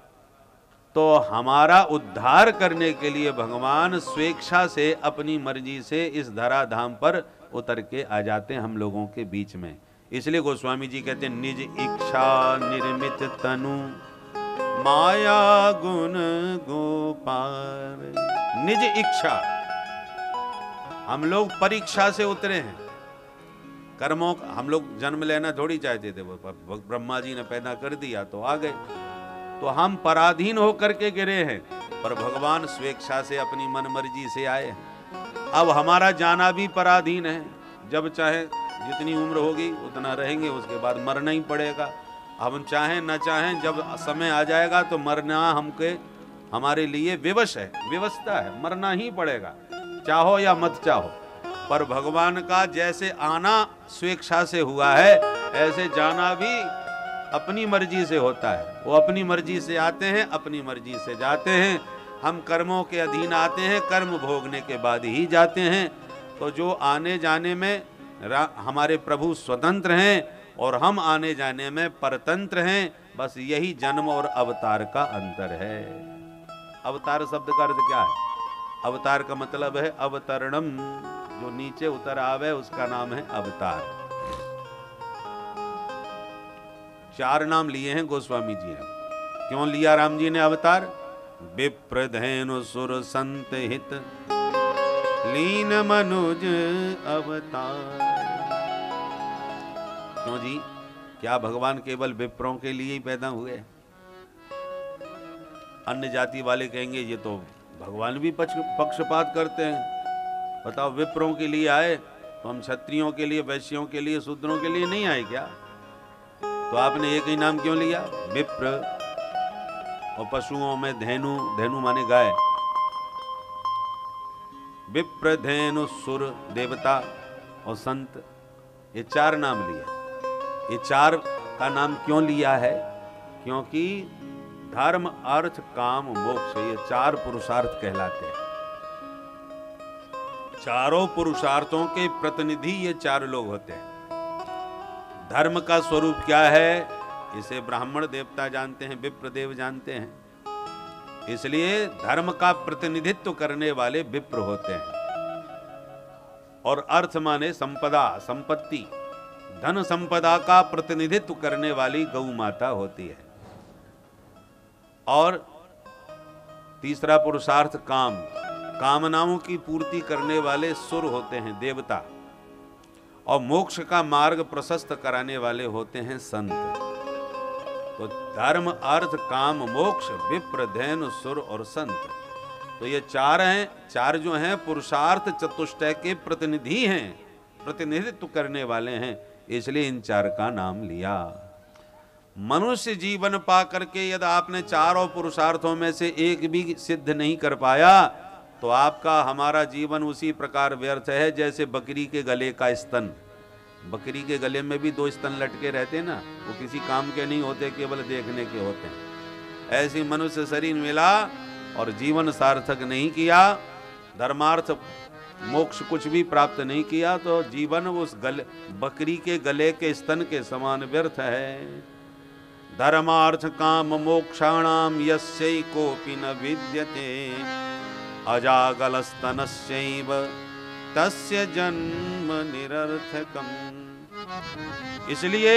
तो हमारा उद्धार करने के लिए भगवान स्वेच्छा से अपनी मर्जी से इस धराधाम पर उतर के आ जाते हैं हम लोगों के बीच में। इसलिए गोस्वामी जी कहते हैं निज इच्छा निर्मित तनु माया गुण गोपार। निज इच्छा, हम लोग परीक्षा से उतरे हैं। कर्मों का हम लोग जन्म लेना थोड़ी चाहते थे, वो ब्रह्मा जी ने पैदा कर दिया तो आ गए, तो हम पराधीन होकर के गिरे हैं, पर भगवान स्वेच्छा से अपनी मन मर्जी से आए हैं। अब हमारा जाना भी पराधीन है, जब चाहे जितनी उम्र होगी उतना रहेंगे, उसके बाद मरना ही पड़ेगा। हम चाहें न चाहें, जब समय आ जाएगा तो मरना हमके हमारे लिए विवश है, व्यवस्था है, मरना ही पड़ेगा, चाहो या मत चाहो। पर भगवान का जैसे आना स्वेच्छा से हुआ है, ऐसे जाना भी अपनी मर्जी से होता है। वो अपनी मर्जी से आते हैं, अपनी मर्जी से जाते हैं। हम कर्मों के अधीन आते हैं, कर्म भोगने के बाद ही जाते हैं। तो जो आने जाने में हमारे प्रभु स्वतंत्र हैं और हम आने जाने में परतंत्र हैं, बस यही जन्म और अवतार का अंतर है। अवतार शब्द का अर्थ क्या है? अवतार का मतलब है अवतरणम, जो नीचे उतर आवे उसका नाम है अवतार। चार नाम लिए हैं गोस्वामी जी ने। क्यों लिया राम जी ने अवतार? विप्रधेनु सुर संत हित लीन मनुज अवतार। क्यों जी? क्या भगवान केवल विप्रों के लिए ही पैदा हुए? अन्य जाति वाले कहेंगे ये तो भगवान भी पक्षपात करते हैं। बताओ, विप्रों के लिए आए तो हम क्षत्रियों के लिए, वैश्यों के लिए, शूद्रों के लिए नहीं आए क्या? तो आपने एक ही नाम क्यों लिया? विप्र। और पशुओं में धेनु, धेनु माने गाय। विप्र, धेनु, सुर देवता और संत, ये चार नाम लिए। ये चार का नाम क्यों लिया है? क्योंकि धर्म, अर्थ, काम, मोक्ष, ये चार पुरुषार्थ कहलाते हैं। चारों पुरुषार्थों के प्रतिनिधि ये चार लोग होते हैं। धर्म का स्वरूप क्या है, इसे ब्राह्मण देवता जानते हैं, विप्रदेव जानते हैं। इसलिए धर्म का प्रतिनिधित्व करने वाले विप्र होते हैं। और अर्थ माने संपदा, संपत्ति, धन संपदा का प्रतिनिधित्व करने वाली गौ माता होती है। और तीसरा पुरुषार्थ काम, कामनाओं की पूर्ति करने वाले सुर होते हैं, देवता। और मोक्ष का मार्ग प्रशस्त कराने वाले होते हैं संत। तो धर्म, अर्थ, काम, मोक्ष, विप्र, धेनु, सुर और संत, तो ये चार हैं। चार जो हैं पुरुषार्थ चतुष्टय के प्रतिनिधि हैं, प्रतिनिधित्व करने वाले हैं, इसलिए इन चार का नाम लिया। मनुष्य जीवन पा करके यदि आपने चारों पुरुषार्थों में से एक भी सिद्ध नहीं कर पाया, तो आपका हमारा जीवन उसी प्रकार व्यर्थ है जैसे बकरी के गले का स्तन। बकरी के गले में भी दो स्तन लटके रहते ना, वो किसी काम के नहीं होते, केवल देखने के होते हैं। ऐसी मनुष्य शरीर मिला और जीवन सार्थक नहीं किया, धर्मार्थ मोक्ष कुछ भी प्राप्त नहीं किया, तो जीवन उस गले, बकरी के गले के स्तन के समान व्यर्थ है। धर्मार्थ काम मोक्षाणाम यस्यै कोपि न विद्यते अजागलस्तनस्यैव तस्य जन्म निरर्थकम्। इसलिए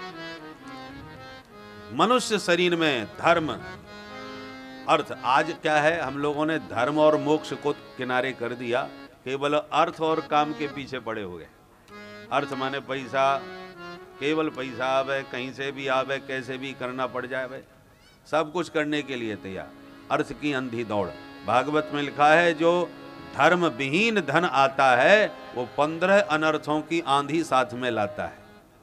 मनुष्य शरीर में धर्म, अर्थ, आज क्या है, हम लोगों ने धर्म और मोक्ष को किनारे कर दिया, केवल अर्थ और काम के पीछे पड़े हुए। अर्थ माने पैसा, केवल पैसा आवे, कहीं से भी आवे, कैसे भी करना पड़ जाए भाई, सब कुछ करने के लिए तैयार। अर्थ की अंधी दौड़। भागवत में लिखा है जो धर्म विहीन धन आता है वो पंद्रह अनर्थों की आंधी साथ में लाता है।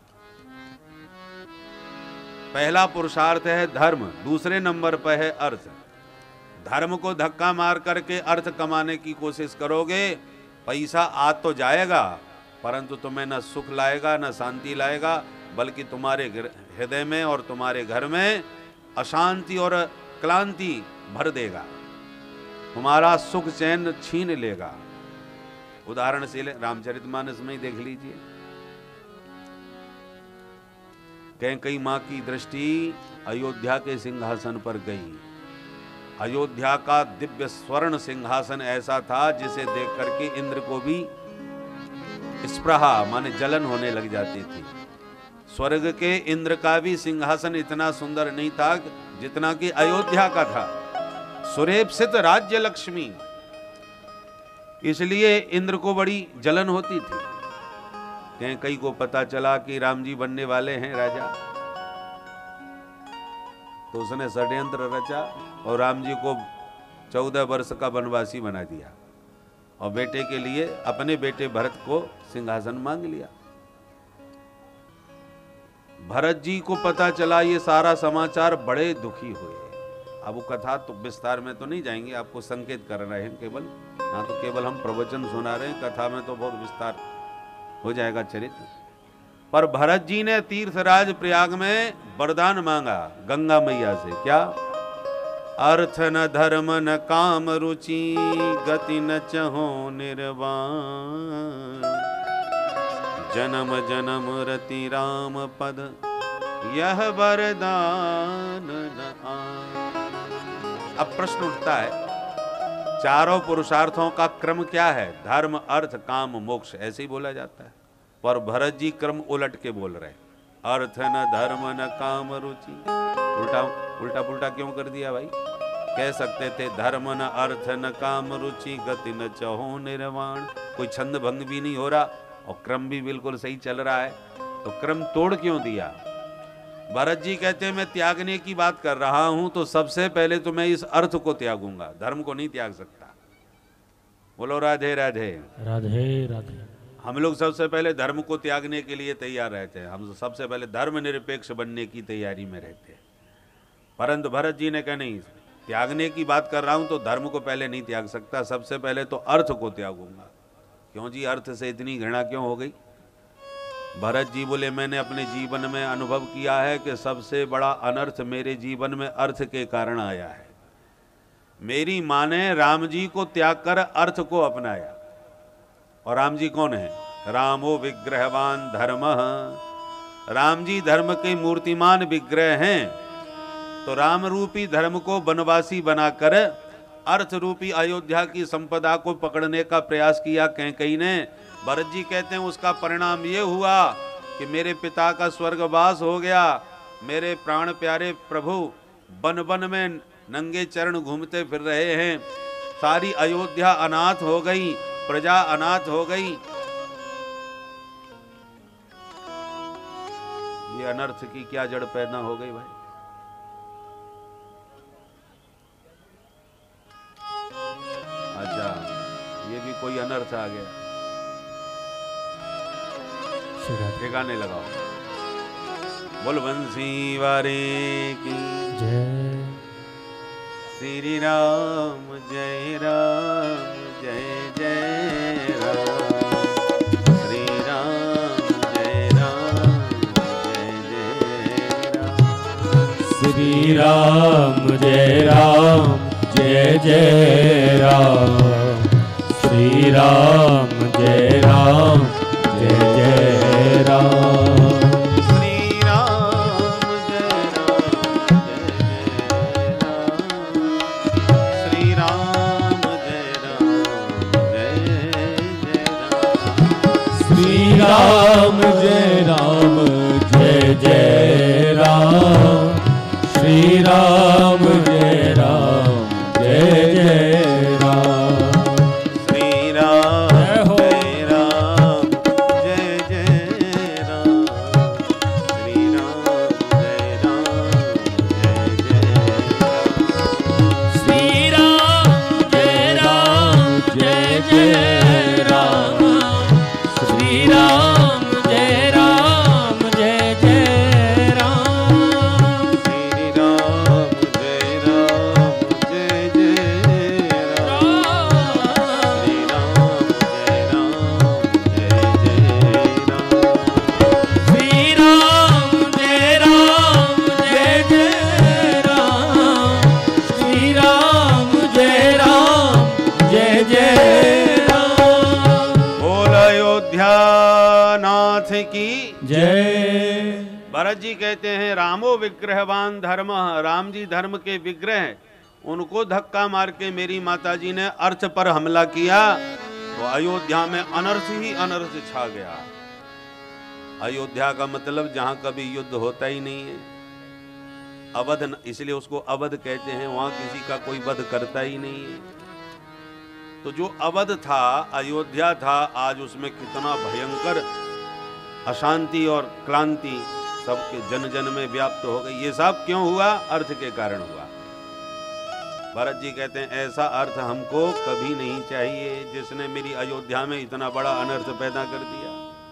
पहला पुरुषार्थ है धर्म, दूसरे नंबर पर है अर्थ। धर्म को धक्का मार करके अर्थ कमाने की कोशिश करोगे, पैसा आ तो जाएगा परंतु तुम्हें न सुख लाएगा न शांति लाएगा, बल्कि तुम्हारे हृदय में और तुम्हारे घर में अशांति और क्लांति भर देगा, तुम्हारा सुख चैन छीन लेगा। उदाहरण से रामचरितमानस में ही देख लीजिए। कैकेयी मां की दृष्टि अयोध्या के सिंहासन पर गई। अयोध्या का दिव्य स्वर्ण सिंहासन ऐसा था जिसे देख करके इंद्र को भी स्पृहा माने जलन होने लग जाती थी। स्वर्ग के इंद्र का भी सिंहासन इतना सुंदर नहीं था जितना कि अयोध्या का था। सुरेप्सित राज्य लक्ष्मी, इसलिए इंद्र को बड़ी जलन होती थी। कैकेयी को पता चला कि राम जी बनने वाले हैं राजा, तो उसने षड्यंत्र रचा और राम जी को चौदह वर्ष का वनवासी बना दिया और बेटे के लिए अपने बेटे भरत को सिंहासन मांग लिया। भरत जी को पता चला ये सारा समाचार, बड़े दुखी हुए। अब वो कथा तो विस्तार में तो नहीं जाएंगे, आपको संकेत कर रहे हैं केवल, हाँ तो केवल हम प्रवचन सुना रहे हैं, कथा में तो बहुत विस्तार हो जाएगा चरित्र। पर भरत जी ने तीर्थराज प्रयाग में वरदान मांगा गंगा मैया से, क्या? अर्थ न धर्म न काम रुचि गति न चहो निर्वाण, जन्म जन्म रति राम पद यह वरदान न आए। अब प्रश्न उठता है, चारों पुरुषार्थों का क्रम क्या है? धर्म अर्थ काम मोक्ष, ऐसे ही बोला जाता है। पर भरत जी क्रम उलट के बोल रहे, अर्थ न धर्म न काम रुचि। उल्टा उल्टा पुल्टा क्यों कर दिया भाई? कह सकते थे धर्म न अर्थ न काम रुचि गति न चहो निर्वाण। कोई छंद भंग भी नहीं हो रहा और क्रम भी बिल्कुल सही चल रहा है, तो क्रम तोड़ क्यों दिया? भरत जी कहते हैं मैं त्यागने की बात कर रहा हूं तो सबसे पहले तो मैं इस अर्थ को त्यागूंगा, धर्म को नहीं त्याग सकता। बोलो राधे राधे राधे राधे। हम लोग सबसे पहले धर्म को त्यागने के लिए तैयार रहते हैं, हम सबसे पहले धर्म निरपेक्ष बनने की तैयारी में रहते हैं। परंतु भरत जी ने कहा नहीं, त्यागने की बात कर रहा हूं तो धर्म को पहले नहीं त्याग सकता, सबसे पहले तो अर्थ को त्यागूंगा। क्यों जी, अर्थ से इतनी घृणा क्यों हो गई? भरत जी बोले मैंने अपने जीवन में अनुभव किया है कि सबसे बड़ा अनर्थ मेरे जीवन में अर्थ के कारण आया है। मेरी मां ने राम जी को त्याग कर अर्थ को अपनाया, और राम जी कौन है? रामो विग्रहवान धर्मः, राम जी धर्म के मूर्तिमान विग्रह हैं। तो राम रूपी धर्म को वनवासी बनाकर अर्थ रूपी अयोध्या की संपदा को पकड़ने का प्रयास किया कैकेयी ने। भरत जी कहते हैं उसका परिणाम ये हुआ कि मेरे पिता का स्वर्गवास हो गया, मेरे प्राण प्यारे प्रभु वन वन में नंगे चरण घूमते फिर रहे हैं, सारी अयोध्या अनाथ हो गई, प्रजा अनाथ हो गई। ये अनर्थ की क्या जड़ पैदा हो गई भाई? अच्छा, ये भी कोई अनर्थ आ गया। ठिकाने लगाओ। बोल बंसी वारे की जय। श्री राम जय राम जय जय राम, श्री राम जय राम जय जय राम, श्री राम जय राम जय जय राम, श्री राम जय राम जय जय राम, श्री राम जय राम जय जय राम, श्री राम जय राम जय जय राम, श्री राम जय राम जय जय राम, श्री राम जय राम जय जय राम, श्री राम भरत जी कहते हैं रामो विग्रहवान धर्म, राम जी धर्म के विग्रह, उनको धक्का मार के मेरी माताजी ने अर्थ पर हमला किया तो अयोध्या में अनर्थ ही अनर्थ छा गया। अयोध्या का मतलब जहां कभी युद्ध होता ही नहीं है, अवध, इसलिए उसको अवध कहते हैं, वहां किसी का कोई वध करता ही नहीं है। तो जो अवध था, अयोध्या था, आज उसमें कितना भयंकर अशांति और क्रांति सबके जन जन में व्याप्त हो गई। ये सब क्यों हुआ? अर्थ के कारण हुआ। भरत जी कहते हैं ऐसा अर्थ हमको कभी नहीं चाहिए जिसने मेरी अयोध्या में इतना बड़ा अनर्थ पैदा कर दिया।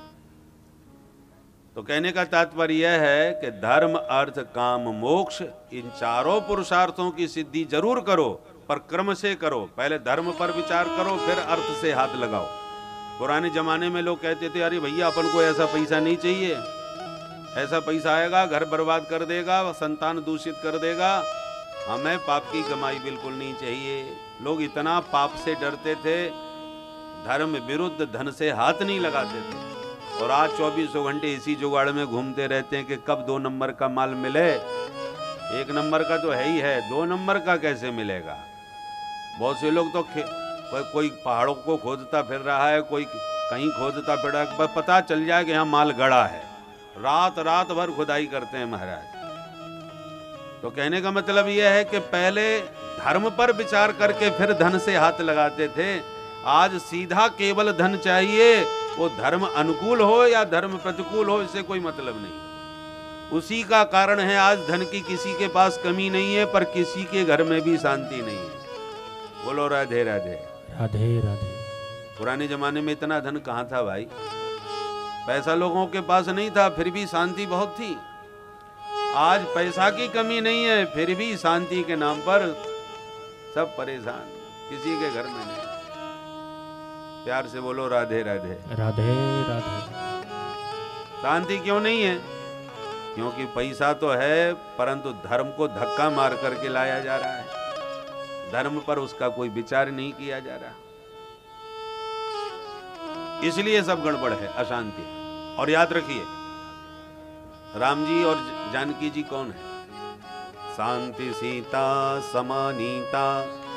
तो कहने का तात्पर्य यह है कि धर्म, अर्थ, काम, मोक्ष, इन चारों पुरुषार्थों की सिद्धि जरूर करो, पर क्रम से करो। पहले धर्म पर विचार करो, फिर अर्थ से हाथ लगाओ। पुराने जमाने में लोग कहते थे अरे भैया अपन को ऐसा पैसा नहीं चाहिए, ऐसा पैसा आएगा घर बर्बाद कर देगा, संतान दूषित कर देगा, हमें पाप की कमाई बिल्कुल नहीं चाहिए। लोग इतना पाप से डरते थे, धर्म विरुद्ध धन से हाथ नहीं लगाते थे। और आज चौबीसों घंटे इसी जुगाड़ में घूमते रहते हैं कि कब दो नंबर का माल मिले। एक नंबर का तो है ही है, दो नंबर का कैसे मिलेगा? बहुत से लोग तो कोई, कोई पहाड़ों को खोदता फिर रहा है, कोई कहीं खोदता फिर रहा है, पता चल जाए कि यहाँ माल गड़ा है, रात रात भर खुदाई करते हैं महाराज। तो कहने का मतलब यह है कि पहले धर्म पर विचार करके फिर धन से हाथ लगाते थे। आज सीधा केवल धन चाहिए, वो धर्म अनुकूल हो या धर्म प्रतिकूल हो, इससे कोई मतलब नहीं। उसी का कारण है आज धन की किसी के पास कमी नहीं है, पर किसी के घर में भी शांति नहीं है। बोलो राधे राधे राधे राधे। पुराने जमाने में इतना धन कहाँ था भाई? पैसा लोगों के पास नहीं था, फिर भी शांति बहुत थी। आज पैसा की कमी नहीं है, फिर भी शांति के नाम पर सब परेशान, किसी के घर में नहीं। प्यार से बोलो राधे राधे राधे राधे। शांति क्यों नहीं है? क्योंकि पैसा तो है, परंतु धर्म को धक्का मार करके लाया जा रहा है, धर्म पर उसका कोई विचार नहीं किया जा रहा, इसलिए सब गड़बड़ है, अशांति है। और याद रखिए, राम जी और जानकी जी कौन है? शांति सीता समानीता।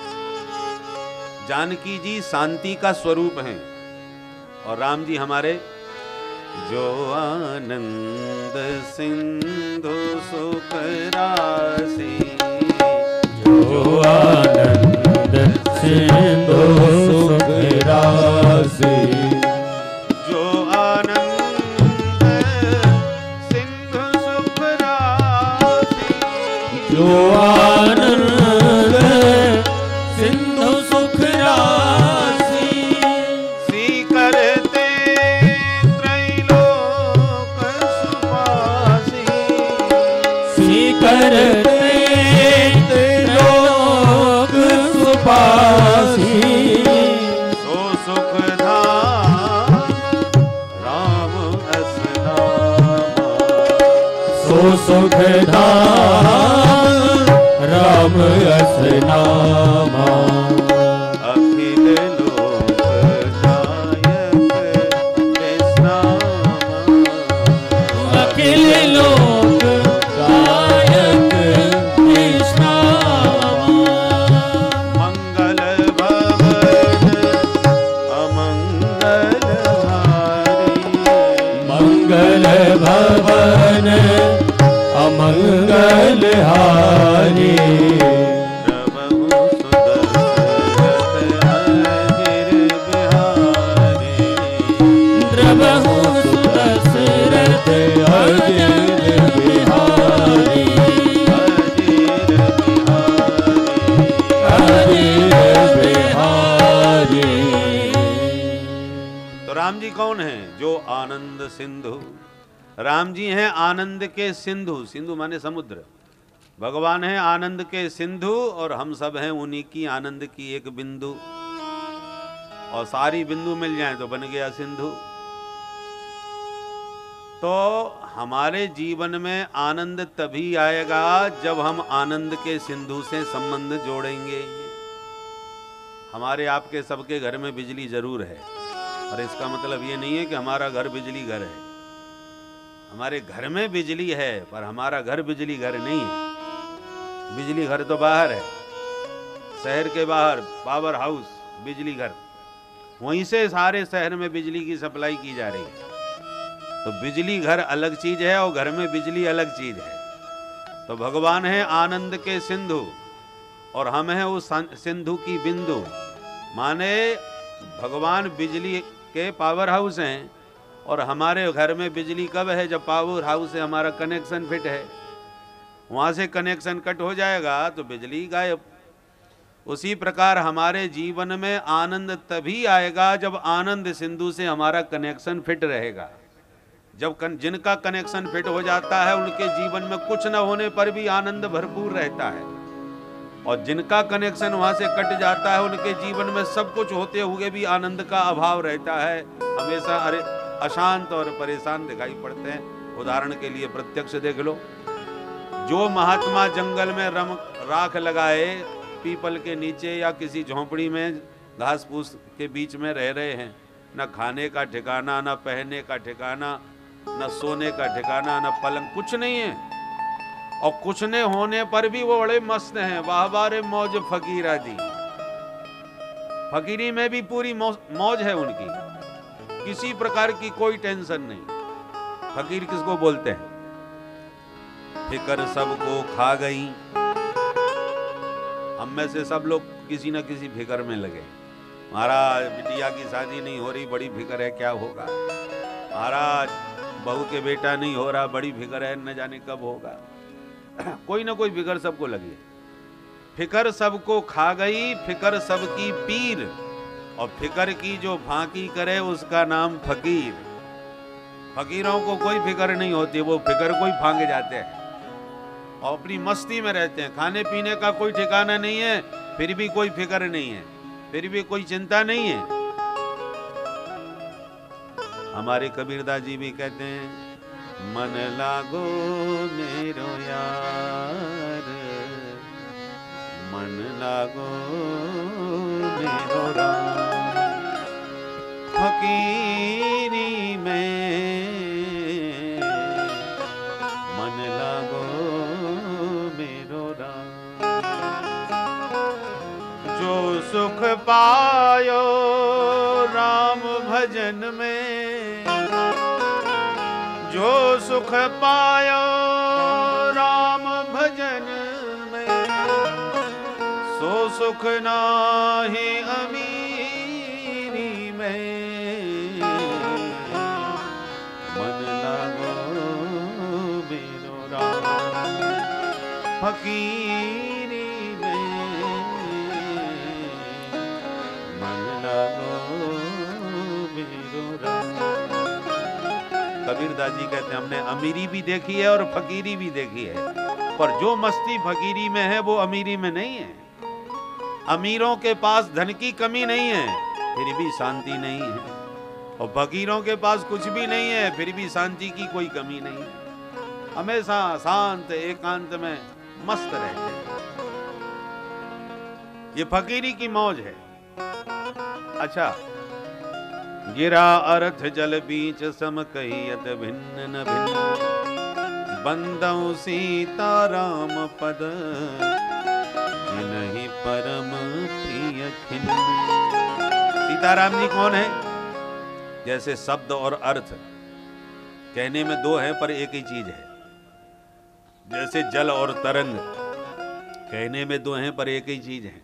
जानकी जी शांति का स्वरूप हैं और राम जी हमारे जो आनंद सिंधु सुख राशि, जो आनंद सिंधु सुख राशि, जो आनंद सिंधु सुख राशि, जो आनंद सिंधु सुख राशि, सी करते त्रैलोक सुपासी, सी करते त्रैलोक सुपासी, सो सुख धाम राम अस नामा, सो सुख धाम राम अस नामा, अखिल लोक गायक कृष्णामा, अखिल लोक गायक कृष्णामा, मंगल भवन अमंगल हारी, मंगल भवन अमंगल हारी, प्रभु सुदशरथ अजिर बिहारी, प्रभु सुदशरथ अजिर बिहारी, अजिर बिहारी। अजिर बिहारी। तो राम जी कौन है? जो आनंद सिंधु। राम जी हैं आनंद के सिंधु, सिंधु माने समुद्र। भगवान है आनंद के सिंधु और हम सब हैं उन्हीं की आनंद की एक बिंदु। और सारी बिंदु मिल जाए तो बन गया सिंधु। तो हमारे जीवन में आनंद तभी आएगा जब हम आनंद के सिंधु से संबंध जोड़ेंगे। हमारे आपके सबके घर में बिजली जरूर है, और इसका मतलब ये नहीं है कि हमारा घर बिजली घर है। हमारे घर में बिजली है पर हमारा घर बिजली घर नहीं है। बिजली घर तो बाहर है, शहर के बाहर पावर हाउस बिजली घर, वहीं से सारे शहर में बिजली की सप्लाई की जा रही है। तो बिजली घर अलग चीज है और घर में बिजली अलग चीज है। तो भगवान है आनंद के सिंधु और हम हैं उस सिंधु की बिंदु। माने भगवान बिजली के पावर हाउस हैं और हमारे घर में बिजली कब है? जब पावर हाउस से हमारा कनेक्शन फिट है। वहाँ से कनेक्शन कट हो जाएगा तो बिजली गायब। उसी प्रकार हमारे जीवन में आनंद तभी आएगा जब आनंद सिंधु से हमारा कनेक्शन फिट रहेगा। जब कन, जिनका कनेक्शन फिट हो जाता है उनके जीवन में कुछ न होने पर भी आनंद भरपूर रहता है, और जिनका कनेक्शन वहाँ से कट जाता है उनके जीवन में सब कुछ होते हुए भी आनंद का अभाव रहता है। हमेशा अरे अशांत और परेशान दिखाई पड़ते हैं। उदाहरण के लिए प्रत्यक्ष देख लो, जो महात्मा जंगल में रम राख लगाए पीपल के नीचे या किसी झोंपड़ी में घास फूस के बीच में रह रहे हैं, न खाने का ठिकाना, न पहनने का ठिकाना, न सोने का ठिकाना, न पलंग, कुछ नहीं है, और कुछ नहीं होने पर भी वो बड़े मस्त हैं। वाह बारे मौज फकीरा दी, फकीरी में भी पूरी मौज है उनकी, किसी प्रकार की कोई टेंशन नहीं। फकीर किसको बोलते हैं? फिकर सबको खा गई। हम में से सब लोग किसी न किसी फिकर में लगे। महाराज बिटिया की शादी नहीं हो रही, बड़ी फिकर है क्या होगा। महाराज बहू के बेटा नहीं हो रहा, बड़ी फिकर है, न जाने कब होगा। कोई ना कोई फिकर सबको लगी। फिकर सबको खा गई, फिकर सबकी पीर, और फिकर की जो फांकी करे उसका नाम फकीर। फकीरों को कोई फिकर नहीं होती, वो फिकर को ही फांके जाते हैं और अपनी मस्ती में रहते हैं। खाने पीने का कोई ठिकाना नहीं है, फिर भी कोई फिकर नहीं है, फिर भी कोई चिंता नहीं है। हमारे कबीरदास जी भी कहते हैं, मन लागो मेरो यार, मन लागो मेरो राम, फकीरी में मन लागो मेरो राम। जो सुख पायो राम भजन में, जो सुख पायो राम भजन में, सो सुख नाहि अमीरी में। मन लागो मेरो राम, फकीरी में मन लागो मेरो राम। कबीरदास जी कहते हैं, हमने अमीरी भी देखी है और फकीरी भी देखी है, पर जो मस्ती फकीरी में है वो अमीरी में नहीं है। अमीरों के पास धन की कमी नहीं है, फिर भी शांति नहीं है, और फकीरों के पास कुछ भी नहीं है, फिर भी शांति की कोई कमी नहीं है। हमेशा शांत एकांत में मस्त रहते हैं। ये फकीरी की मौज है। अच्छा, गिरा अर्थ जल बीच सम कहियत भिन्न न भिन्न, बंदौ सीता राम पद जिनहि परम प्रिय खिन्न। सीताराम जी कौन है? जैसे शब्द और अर्थ कहने में दो हैं पर एक ही चीज है। जैसे जल और तरंग कहने में दो हैं पर एक ही चीज है।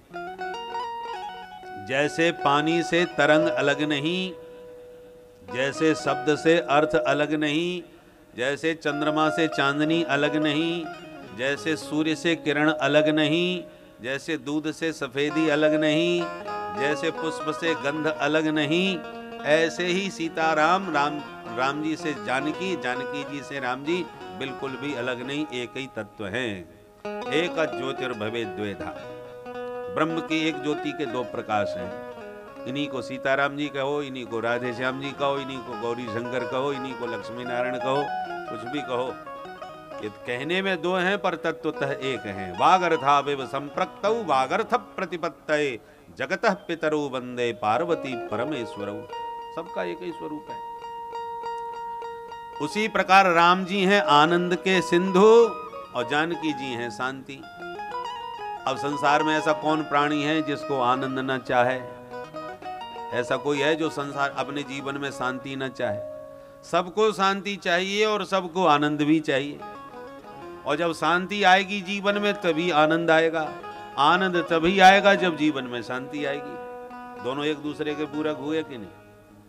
जैसे पानी से तरंग अलग नहीं, जैसे शब्द से अर्थ अलग नहीं, जैसे चंद्रमा से चांदनी अलग नहीं, जैसे सूर्य से किरण अलग नहीं, जैसे दूध से सफेदी अलग नहीं, जैसे पुष्प से गंध अलग नहीं, ऐसे ही सीताराम राम राम जी से जानकी, जानकी जी से राम जी बिल्कुल भी अलग नहीं, एक ही तत्व हैं। एक ज्योतिर्भवे द्वेधा, ब्रह्म की एक ज्योति के दो प्रकाश हैं। इन्हीं को सीताराम जी कहो, इन्हीं को राधे श्याम जी कहो, इन्हीं को गौरी शंकर कहो, इन्हीं को लक्ष्मी नारायण कहो, कुछ भी कहो, ये कहने में दो हैं पर तत्वतः एक हैं। वागर्थाविव संप्रक्तौ वागर्थ प्रतिपत्तये जगतः पितरौ वंदे पार्वती परमेश्वरौ। सबका एक ही स्वरूप है। उसी प्रकार राम जी हैं आनंद के सिंधु और जानकी जी हैं शांति। अब संसार में ऐसा कौन प्राणी है जिसको आनंद न चाहे? ऐसा कोई है जो संसार अपने जीवन में शांति न चाहे? सबको शांति चाहिए और सबको आनंद भी चाहिए। और जब शांति आएगी जीवन में तभी आनंद आएगा, आनंद तभी आएगा जब जीवन में शांति आएगी। दोनों एक दूसरे के पूरक हुए कि नहीं?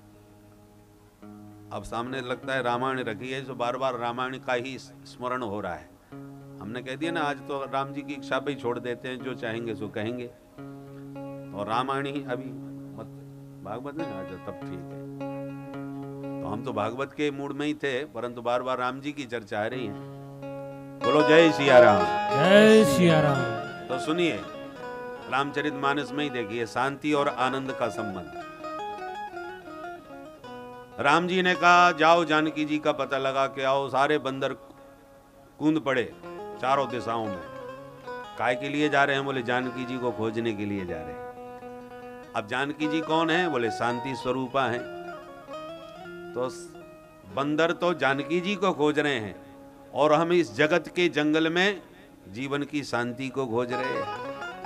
अब सामने लगता है रामायण रखी है, जो बार बार रामायण का ही स्मरण हो रहा है। हमने कह दिया ना, आज तो राम जी की इच्छा पे ही छोड़ देते हैं, जो चाहेंगे सो कहेंगे। और रामायण ही अभी मत भागवत नहीं आज, तब ठीक है। तो हम तो भागवत के मूड में ही थे, परंतु बार बार राम जी की चर्चा आ रही है। बोलो जय सिया राम, जय सिया राम। तो सुनिए, रामचरितमानस में ही देखिए शांति और आनंद का संबंध। राम जी ने कहा जाओ जानकी जी का पता लगा के आओ। सारे बंदर कूद पड़े चारों दिशाओं में। काय के लिए जा रहे हैं? बोले जानकी जी को खोजने के लिए जा रहे हैं। अब जानकी जी कौन है? बोले शांति स्वरूपा हैं। तो बंदर तो जानकी जी को खोज रहे हैं और हम इस जगत के जंगल में जीवन की शांति को खोज रहे हैं।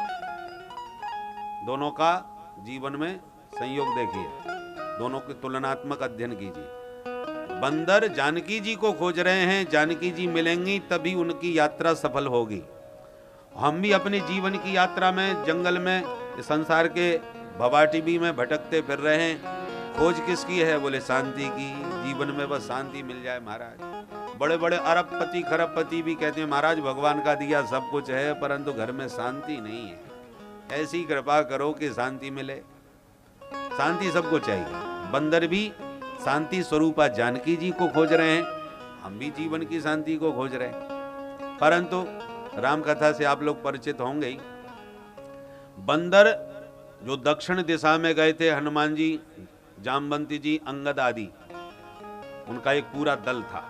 दोनों का जीवन में संयोग देखिए, दोनों के तुलनात्मक अध्ययन कीजिए। बंदर जानकी जी को खोज रहे हैं, जानकी जी मिलेंगी तभी उनकी यात्रा सफल होगी। हम भी अपने जीवन की यात्रा में जंगल में संसार के भवाटिबी में भटकते फिर रहे हैं। खोज किसकी है? बोले शांति की। जीवन में बस शांति मिल जाए महाराज। बड़े बड़े अरबपति खरबपति भी कहते हैं महाराज भगवान का दिया सब कुछ है, परंतु घर में शांति नहीं है। ऐसी कृपा करो कि शांति मिले। शांति सबको चाहिए। बंदर भी शांति स्वरूपा जानकी जी को खोज रहे हैं, हम भी जीवन की शांति को खोज रहे हैं। परंतु राम कथा से आप लोग परिचित होंगे ही। बंदर जो दक्षिण दिशा में गए थे, हनुमान जी, जामवंती जी, अंगद आदि, उनका एक पूरा दल था।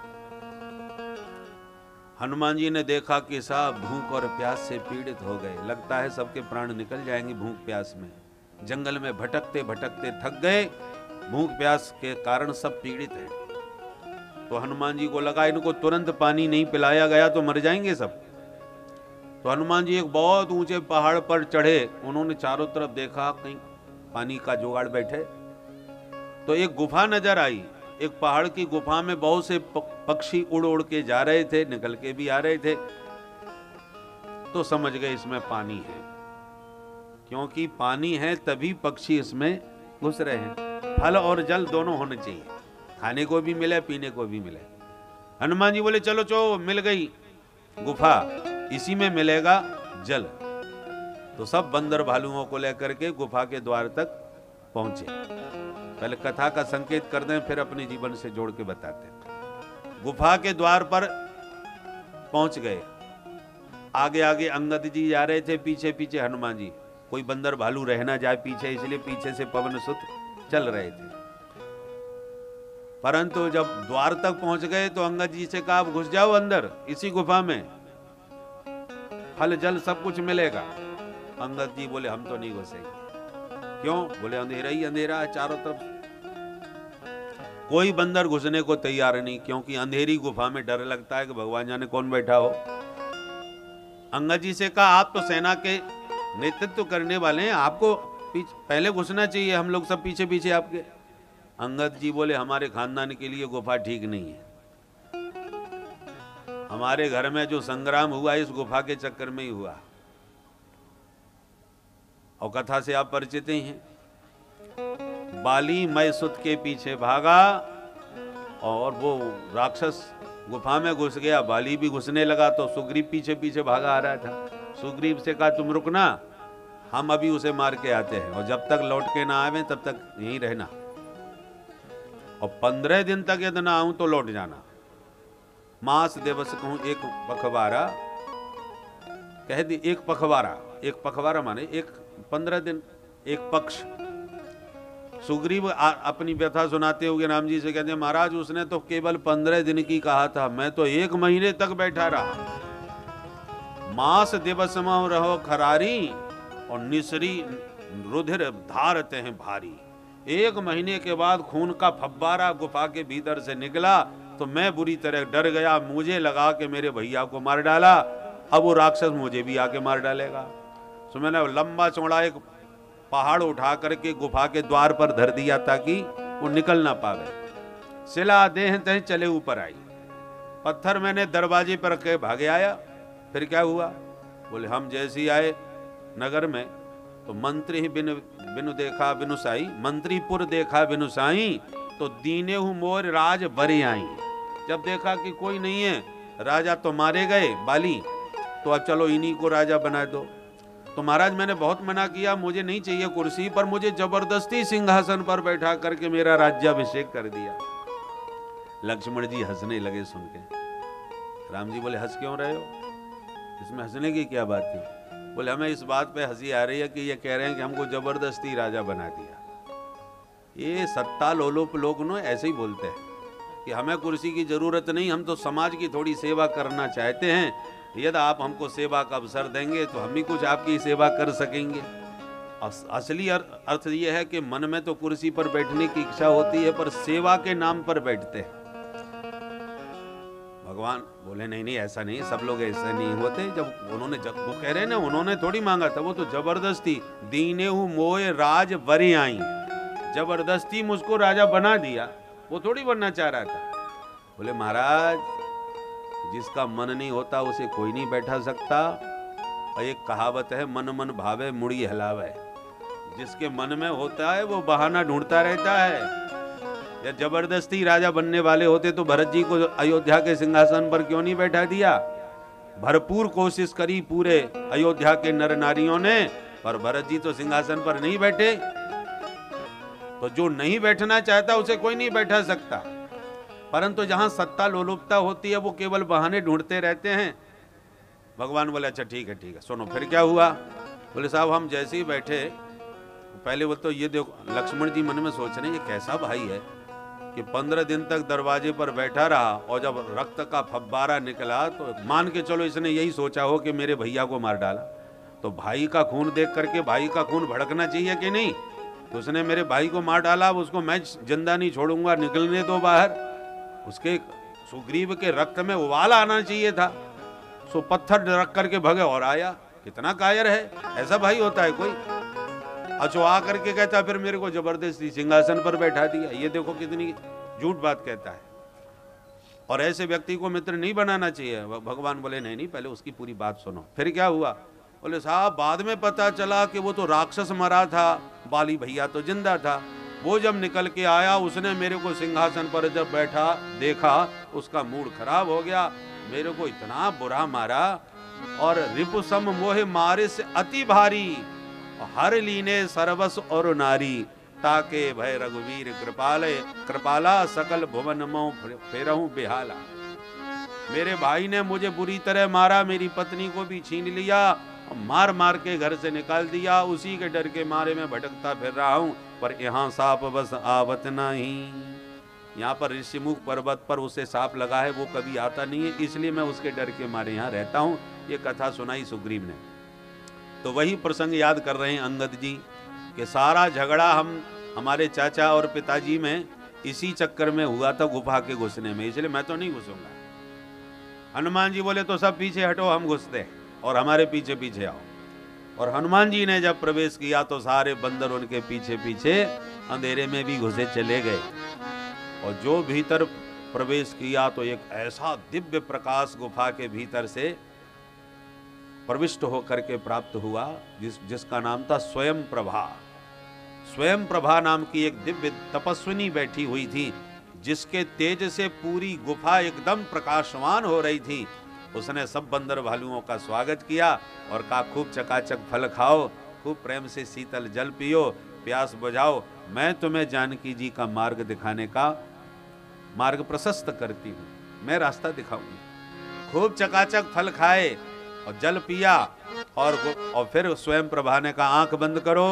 हनुमान जी ने देखा कि सब भूख और प्यास से पीड़ित हो गए, लगता है सबके प्राण निकल जाएंगे भूख प्यास में। जंगल में भटकते भटकते थक गए, भूख प्यास के कारण सब पीड़ित हैं। तो हनुमान जी को लगा इनको तुरंत पानी नहीं पिलाया गया तो मर जाएंगे सब। तो हनुमान जी एक बहुत ऊंचे पहाड़ पर चढ़े, उन्होंने चारों तरफ देखा कहीं पानी का जुगाड़ बैठे। तो एक गुफा नजर आई। एक पहाड़ की गुफा में बहुत से पक्षी उड़ उड़ के जा रहे थे, निकल के भी आ रहे थे। तो समझ गए इसमें पानी है, क्योंकि पानी है तभी पक्षी इसमें घुस रहे हैं। फल और जल दोनों होने चाहिए, खाने को भी मिले पीने को भी मिले। हनुमान जी बोले चलो चलो, मिल गई गुफा, इसी में मिलेगा जल। तो सब बंदर भालुओं को लेकर के गुफा के द्वार तक पहुंचे। पहले कथा का संकेत कर दें, फिर अपने जीवन से जोड़ के बताते हैं। गुफा के द्वार पर पहुंच गए। आगे आगे अंगद जी जा रहे थे, पीछे पीछे हनुमान जी। कोई बंदर भालू रह ना जाए पीछे, इसलिए पीछे से पवन सुत चल रहे थे। परंतु जब द्वार तक पहुंच गए तो अंगद जी से कहा, घुस जाओ अंदर, इसी गुफा में फल जल सब कुछ मिलेगा। अंगद जी बोले हम तो नहीं घुसेंगे। क्यों? बोले अंधेरा ही अंधेरा है चारों तरफ। कोई बंदर घुसने को तैयार नहीं, क्योंकि अंधेरी गुफा में डर लगता है कि भगवान जाने कौन बैठा हो। अंगद जी से कहा आप तो सेना के नेतृत्व करने वाले हैं, आपको पहले घुसना चाहिए, हम लोग सब पीछे पीछे आपके। अंगद जी बोले हमारे खानदान के लिए गुफा ठीक नहीं है। हमारे घर में जो संग्राम हुआ इस गुफा के चक्कर में ही हुआ। और कथा से आप परिचित ही हैं। बाली मय सुत के पीछे भागा और वो राक्षस गुफा में घुस गया। बाली भी घुसने लगा तो सुग्रीव पीछे पीछे भागा आ रहा था। सुग्रीव से कहा तुम रुकना, हम अभी उसे मार के आते हैं, और जब तक लौट के ना आवे तब तक यहीं रहना, और पंद्रह दिन तक यदि ना आऊं तो लौट जाना। मास दिवस कहूं एक पखवाड़ा कह दी, एक पखवाड़ा, एक पखवाड़ा माने एक पंद्रह दिन, एक पक्ष। सुग्रीव अपनी व्यथा सुनाते हुए राम जी से कहते हैं महाराज उसने तो केवल पंद्रह दिन की कहा था, मैं तो एक महीने तक बैठा रहा। मास दिवस में रहो खरारी और निसरी रुधिर धारते हैं भारी। एक महीने के बाद खून का फब्बारा गुफा के भीतर से निकला तो मैं बुरी तरह डर गया, मुझे लगा कि मेरे भैया को मार डाला, अब वो राक्षस मुझे भी आके मार डालेगा। तो मैंने लंबा चौड़ा एक पहाड़ उठा करके गुफा के द्वार पर धर दिया ताकि वो निकल ना पावे। सिला देह तह चले ऊपर आई, पत्थर मैंने दरवाजे पर रख के भागे आया। फिर क्या हुआ? बोले हम जैसे ही आए नगर में तो मंत्री ही बिनु बिनु देखा बिनु साई, मंत्रीपुर देखा बिनु साई, तो दीने हूँ मोर राज बरे आई। जब देखा कि कोई नहीं है, राजा तो मारे गए बाली, तो अब चलो इन्हीं को राजा बना दो। तो महाराज मैंने बहुत मना किया, मुझे नहीं चाहिए कुर्सी, पर मुझे जबरदस्ती सिंहासन पर बैठा करके मेरा राज्याभिषेक कर दिया। लक्ष्मण जी हंसने लगे सुन के। राम जी बोले हंस क्यों रहे हो, इसमें हंसने की क्या बात थी? बोले हमें इस बात पे हंसी आ रही है कि ये कह रहे हैं कि हमको जबरदस्ती राजा बना दिया। ये सत्ता लोलुप लोग न ऐसे ही बोलते हैं कि हमें कुर्सी की जरूरत नहीं, हम तो समाज की थोड़ी सेवा करना चाहते हैं, यदि आप हमको सेवा का अवसर देंगे तो हम भी कुछ आपकी सेवा कर सकेंगे। अस, असली अर्थ ये है कि मन में तो कुर्सी पर बैठने की इच्छा होती है, पर सेवा के नाम पर बैठते हैं। भगवान बोले नहीं नहीं ऐसा नहीं, सब लोग ऐसे नहीं होते। जब उन्होंने जब वो कह रहे हैं ना, उन्होंने थोड़ी मांगा था, वो तो जबरदस्ती दीने हूँ मोए राज बरी आई, जबरदस्ती मुझको राजा बना दिया, वो थोड़ी बनना चाह रहा था। बोले महाराज जिसका मन नहीं होता उसे कोई नहीं बैठा सकता। और एक कहावत है, मन मन भावे मुड़ी हलावे। जिसके मन में होता है वो बहाना ढूंढता रहता है। या जबरदस्ती राजा बनने वाले होते तो भरत जी को अयोध्या के सिंहासन पर क्यों नहीं बैठा दिया? भरपूर कोशिश करी पूरे अयोध्या के नर नारियों ने, पर भरत जी तो सिंहासन पर नहीं बैठे। तो जो नहीं बैठना चाहता उसे कोई नहीं बैठा सकता, परंतु जहां सत्ता लोलुपता होती है वो केवल बहाने ढूंढते रहते हैं। भगवान बोले अच्छा ठीक है ठीक है सुनो। फिर क्या हुआ? बोले साहब हम जैसे ही बैठे, पहले वो तो ये देखो, लक्ष्मण जी मन में सोच रहे हैं ये कैसा भाई है कि पंद्रह दिन तक दरवाजे पर बैठा रहा, और जब रक्त का फब्बारा निकला तो मान के चलो इसने यही सोचा हो कि मेरे भैया को मार डाला। तो भाई का खून देख करके भाई का खून भड़कना चाहिए कि नहीं? तो उसने मेरे भाई को मार डाला, उसको मैं जिंदा नहीं छोड़ूंगा, निकलने दो बाहर। उसके सुग्रीव के रक्त में उबाल आना चाहिए था। सो पत्थर रख करके भगे और आया। कितना कायर है, ऐसा भाई होता है कोई? अच्छा आ करके कहता फिर मेरे को जबरदस्ती सिंहासन पर बैठा दिया। ये देखो कितनी झूठ बात कहता है। और ऐसे व्यक्ति को मित्र नहीं बनाना चाहिए। भगवान बोले नहीं नहीं पहले उसकी पूरी बात सुनो। फिर क्या हुआ? बोले साहब बाद में पता चला कि वो तो राक्षस मरा था, बाली भैया तो जिंदा था। वो जब निकल के आया उसने मेरे को सिंहासन पर जब बैठा देखा, उसका मूड खराब हो गया, मेरे को इतना बुरा मारा। और रिपु सम मोहे मारे से अति भारी, हर लीने सर्वस और नारी, ताके भय रघुवीर कृपाले कृपाला, सकल भुवन मो फेरहूं बेहाला। मेरे भाई ने मुझे बुरी तरह मारा, मेरी पत्नी को भी छीन लिया, मार मार के घर से निकाल दिया। उसी के डर के मारे मैं भटकता फिर रहा हूं, पर यहाँ सांप बस आवत नहीं। यहाँ पर ऋषिमुख पर्वत पर उसे सांप लगा है, वो कभी आता नहीं है, इसलिए मैं उसके डर के मारे यहाँ रहता हूँ। ये कथा सुनाई सुग्रीव ने। तो वही प्रसंग याद कर रहे हैं अंगद जी कि सारा झगड़ा हम हमारे चाचा और पिताजी में इसी चक्कर में हुआ था, गुफा के घुसने में, इसलिए मैं तो नहीं घुसूंगा। हनुमान जी बोले तो सब पीछे हटो, हम घुसते और हमारे पीछे पीछे आओ। और हनुमान जी ने जब प्रवेश किया तो सारे बंदर उनके पीछे पीछे अंधेरे में भी घुसे चले गए। और जो भीतर प्रवेश किया तो एक ऐसा दिव्य प्रकाश गुफा के भीतर से प्रविष्ट होकर के प्राप्त हुआ, जिस जिसका नाम था स्वयं प्रभा। स्वयं प्रभा नाम की एक दिव्य तपस्विनी बैठी हुई थी, जिसके तेज से पूरी गुफा एकदम प्रकाशवान हो रही थी। उसने सब बंदर भालुओं का स्वागत किया और कहा खूब चकाचक फल खाओ, खूब प्रेम से शीतल जल पियो, प्यास बुझाओ, मैं तुम्हें जानकी जी का मार्ग दिखाने का मार्ग प्रशस्त करती हूँ, मैं रास्ता दिखाऊंगी। खूब चकाचक फल खाए और जल पिया, और और फिर स्वयं प्रभा ने कहा आंख बंद करो।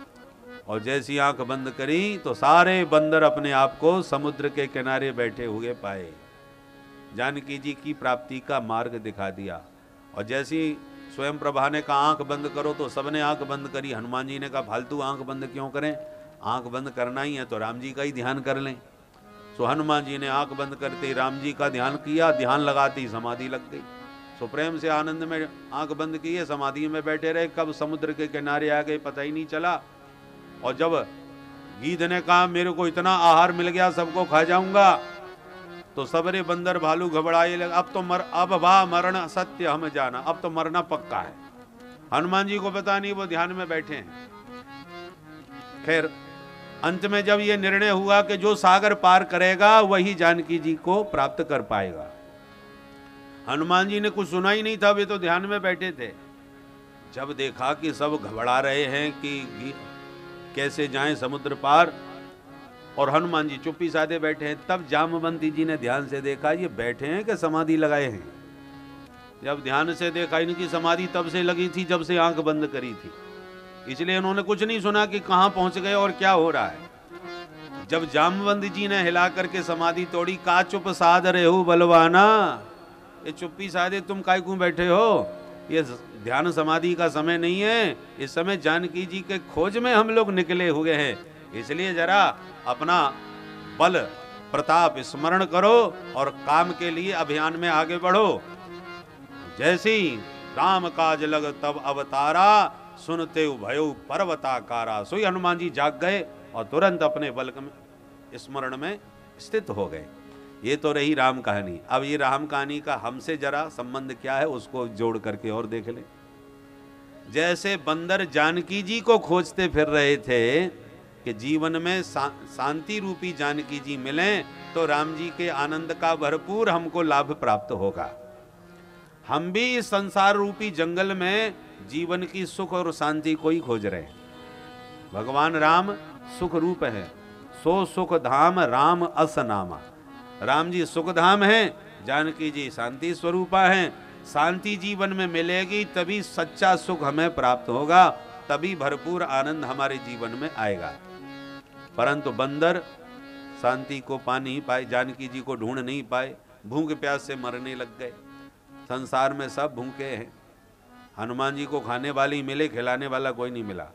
और जैसी आंख बंद करी तो सारे बंदर अपने आप को समुद्र के किनारे बैठे हुए पाए। जानकी जी की प्राप्ति का मार्ग दिखा दिया। और जैसी स्वयं प्रभा ने कहा आंख बंद करो तो सबने आंख बंद करी। हनुमान जी ने कहा फालतू आंख बंद क्यों करें, आंख बंद करना ही है तो राम जी का ही ध्यान कर लें। सो हनुमान जी ने आंख बंद करते ही राम जी का ध्यान किया, ध्यान लगाते ही समाधि लग गई। सो प्रेम से आनंद में आंख बंद किए, समाधि में बैठे रहे। कब समुद्र के किनारे आ गए पता ही नहीं चला। और जब गीध ने कहा मेरे को इतना आहार मिल गया सबको खा जाऊंगा, तो सबरे बंदर भालू घबराए लगे, अब तो मर अब भा मरण सत्य हम जाना, अब तो मरना पक्का है। हनुमान जी को पता नहीं, वो ध्यान में बैठे हैं। खैर अंत में जब ये निर्णय हुआ कि जो सागर पार करेगा वही जानकी जी को प्राप्त कर पाएगा। हनुमान जी ने कुछ सुना ही नहीं था, वे तो ध्यान में बैठे थे। जब देखा कि सब घबरा रहे हैं कि कैसे जाएं समुद्र पार, और हनुमान जी चुप्पी साधे बैठे हैं, तब जामवंती जी ने ध्यान से देखा ये बैठे हैं कि समाधि लगाए हैं। जब ध्यान से देखा इनकी समाधि तब से लगी थी जब से आंख बंद करी थी, इसलिए इन्होंने कुछ नहीं सुना कि कहां पहुंच गए और क्या हो रहा है। जब जामवंत जी ने हिला करके समाधि तोड़ी, का चुप साध रहे हो बलवाना, ये चुप्पी साधे तुम काय क्यों बैठे हो, ये ध्यान समाधि का समय नहीं है, इस समय जानकी जी के खोज में हम लोग निकले हुए हैं, इसलिए जरा अपना बल प्रताप स्मरण करो और काम के लिए अभियान में आगे बढ़ो। जैसी राम काज लग तब अवतारा, सुनते भयो पर्वताकारा। सोई हनुमान जी जाग गए और तुरंत अपने बल में स्मरण में स्थित हो गए। ये तो रही राम कहानी। अब ये राम कहानी का हमसे जरा संबंध क्या है उसको जोड़ करके और देख ले। जैसे बंदर जानकी जी को खोजते फिर रहे थे कि जीवन में शांति रूपी जानकी जी मिलें तो राम जी के आनंद का भरपूर हमको लाभ प्राप्त होगा, हम भी इस संसार रूपी जंगल में जीवन की सुख और शांति को ही खोज रहे हैं। भगवान राम सुख रूप है, सो सुख धाम राम अस नामा। राम जी सुख धाम है, जानकी जी शांति स्वरूपा हैं। शांति जीवन में मिलेगी तभी सच्चा सुख हमें प्राप्त होगा, तभी भरपूर आनंद हमारे जीवन में आएगा। परंतु बंदर शांति को पा नहीं पाए, जानकी जी को ढूंढ नहीं पाए, भूख प्यास से मरने लग गए। संसार में सब भूखे हैं, हनुमान जी को खाने वाले मिले, खिलाने वाला कोई नहीं मिला।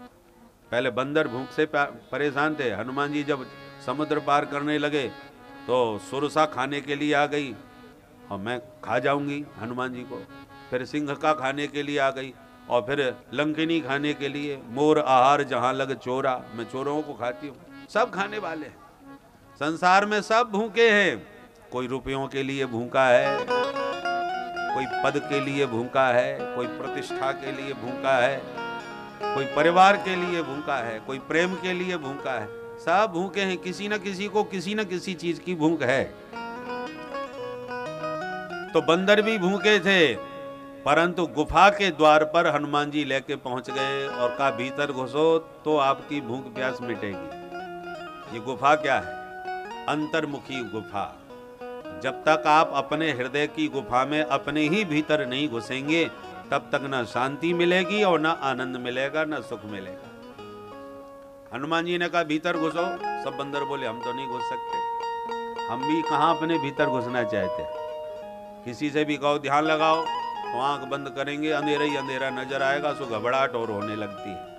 पहले बंदर भूख से परेशान थे, हनुमान जी जब समुद्र पार करने लगे तो सुरसा खाने के लिए आ गई और मैं खा जाऊंगी हनुमान जी को। फिर सिंह का खाने के लिए आ गई और फिर लंकिनी खाने के लिए, मोर आहार जहां लग चोरा, मैं चोरों को खाती हूँ। सब खाने वाले हैं, संसार में सब भूखे हैं। कोई रुपयों के लिए भूखा है, कोई पद के लिए भूखा है, कोई प्रतिष्ठा के लिए भूखा है, कोई परिवार के लिए भूखा है, कोई प्रेम के लिए भूखा है। सब भूखे हैं, किसी न किसी को किसी न किसी चीज की भूख है। तो बंदर भी भूखे थे, परंतु गुफा के द्वार पर हनुमान जी लेके पहुंच गए और कहा भीतर घुसो तो आपकी भूख प्यास मिटेगी। ये गुफा क्या है? अंतर्मुखी गुफा। जब तक आप अपने हृदय की गुफा में अपने ही भीतर नहीं घुसेंगे तब तक ना शांति मिलेगी और ना आनंद मिलेगा, ना सुख मिलेगा। हनुमान जी ने कहा भीतर घुसो, सब बंदर बोले हम तो नहीं घुस सकते। हम भी कहां अपने भीतर घुसना चाहते। किसी से भी कहो ध्यान लगाओ तो आंख बंद करेंगे, अंधेरा ही अंधेरा नजर आएगा, सो घबराहट और होने लगती है।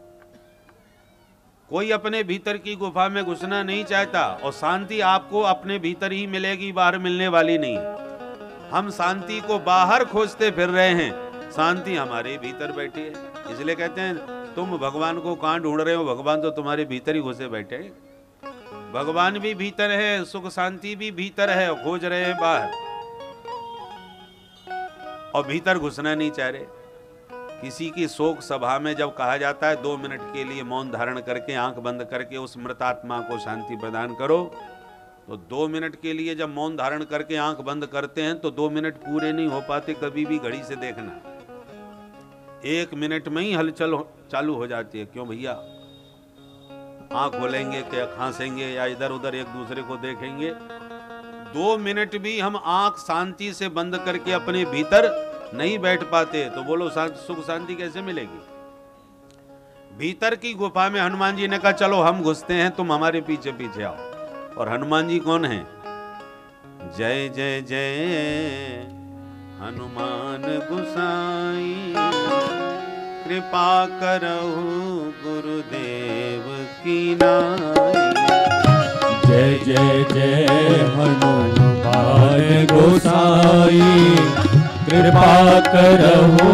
कोई अपने भीतर की गुफा में घुसना नहीं चाहता और शांति आपको अपने भीतर ही मिलेगी, बाहर मिलने वाली नहीं। हम शांति को बाहर खोजते फिर रहे हैं, शांति हमारे भीतर बैठी है। इसलिए कहते हैं तुम भगवान को कहां ढूंढ रहे हो, भगवान तो तुम्हारे भीतर ही घुसे बैठे हैं। भगवान भी भीतर है, सुख शांति भी भीतर है, खोज रहे हैं बाहर और भीतर घुसना नहीं चाह रहे। किसी की शोक सभा में जब कहा जाता है दो मिनट के लिए मौन धारण करके आंख बंद करके उस मृतात्मा को शांति प्रदान करो, तो दो मिनट के लिए जब मौन धारण करके आंख बंद करते हैं तो दो मिनट पूरे नहीं हो पाते। कभी भी घड़ी से देखना, एक मिनट में ही हलचल हो, चालू हो जाती है। क्यों भैया? आंख खोलेंगे क्या खांसेंगे या इधर उधर एक दूसरे को देखेंगे। दो मिनट भी हम आंख शांति से बंद करके अपने भीतर नहीं बैठ पाते तो बोलो सुख शांति कैसे मिलेगी? भीतर की गुफा में हनुमान जी ने कहा चलो हम घुसते हैं, तुम हमारे पीछे पीछे आओ। और हनुमान जी कौन है? जय जय जय हनुमान गोसाई, कृपा करहु गुरुदेव की नाई। जय जय जय हनुमान गोसाई, कृपा करहु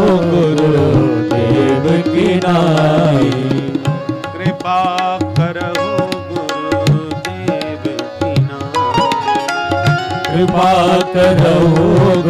गुरुदेव की नाई। कृपा करहु गुरुदेव की नाई। कृपा करहु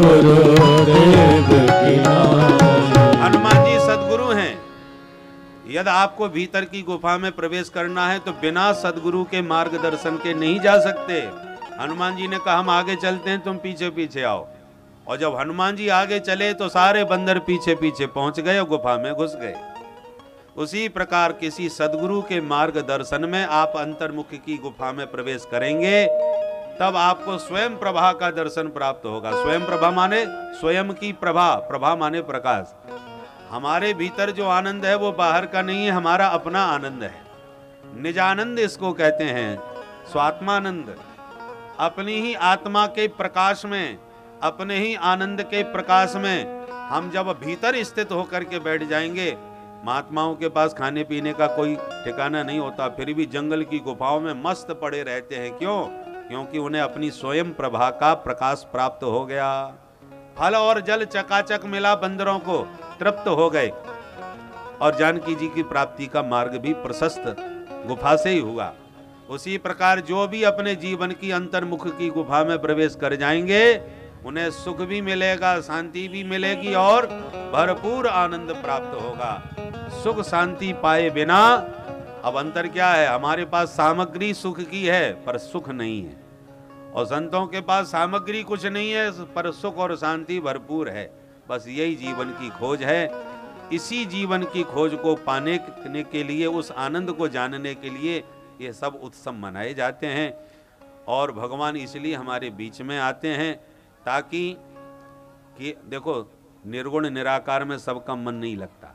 गुरुदेव की नाई। हनुमान जी सद्गुरु हैं। यदि आपको भीतर की गुफा में प्रवेश करना है तो बिना सद्गुरु के मार्गदर्शन के नहीं जा सकते। हनुमान जी ने कहा हम आगे चलते हैं, तुम पीछे पीछे आओ। और जब हनुमान जी आगे चले तो सारे बंदर पीछे पीछे पहुंच गए और गुफा में घुस गए। उसी प्रकार किसी सद्गुरु के मार्गदर्शन में आप अंतर्मुख की गुफा में प्रवेश करेंगे, तब आपको स्वयं प्रभा का दर्शन प्राप्त होगा। स्वयं प्रभा माने स्वयं की प्रभा, प्रभा माने प्रकाश। हमारे भीतर जो आनंद है वो बाहर का नहीं है, हमारा अपना आनंद है। निजानंद इसको कहते हैं, स्वात्मानंद। अपनी ही आत्मा के प्रकाश में, अपने ही आनंद के प्रकाश में हम जब भीतर स्थित होकर के बैठ जाएंगे, महात्माओं के पास खाने पीने का कोई ठिकाना नहीं होता, फिर भी जंगल की गुफाओं में मस्त पड़े रहते हैं। क्यों? क्योंकि उन्हें अपनी स्वयं प्रभा का प्रकाश प्राप्त हो गया। फल और जल चकाचक मिला, बंदरों को तृप्त हो गए, और जानकी जी की प्राप्ति का मार्ग भी प्रशस्त गुफा से ही हुआ। उसी प्रकार जो भी अपने जीवन की अंतर्मुख की गुफा में प्रवेश कर जाएंगे, उन्हें सुख भी मिलेगा, शांति भी मिलेगी और भरपूर आनंद प्राप्त होगा। सुख शांति पाए बिना, अब अंतर क्या है, हमारे पास सामग्री सुख की है पर सुख नहीं है, और संतों के पास सामग्री कुछ नहीं है पर सुख और शांति भरपूर है। बस यही जीवन की खोज है। इसी जीवन की खोज को पाने के लिए, उस आनंद को जानने के लिए ये सब उत्सव मनाए जाते हैं। और भगवान इसलिए हमारे बीच में आते हैं ताकि कि देखो, निर्गुण निराकार में सबका मन नहीं लगता,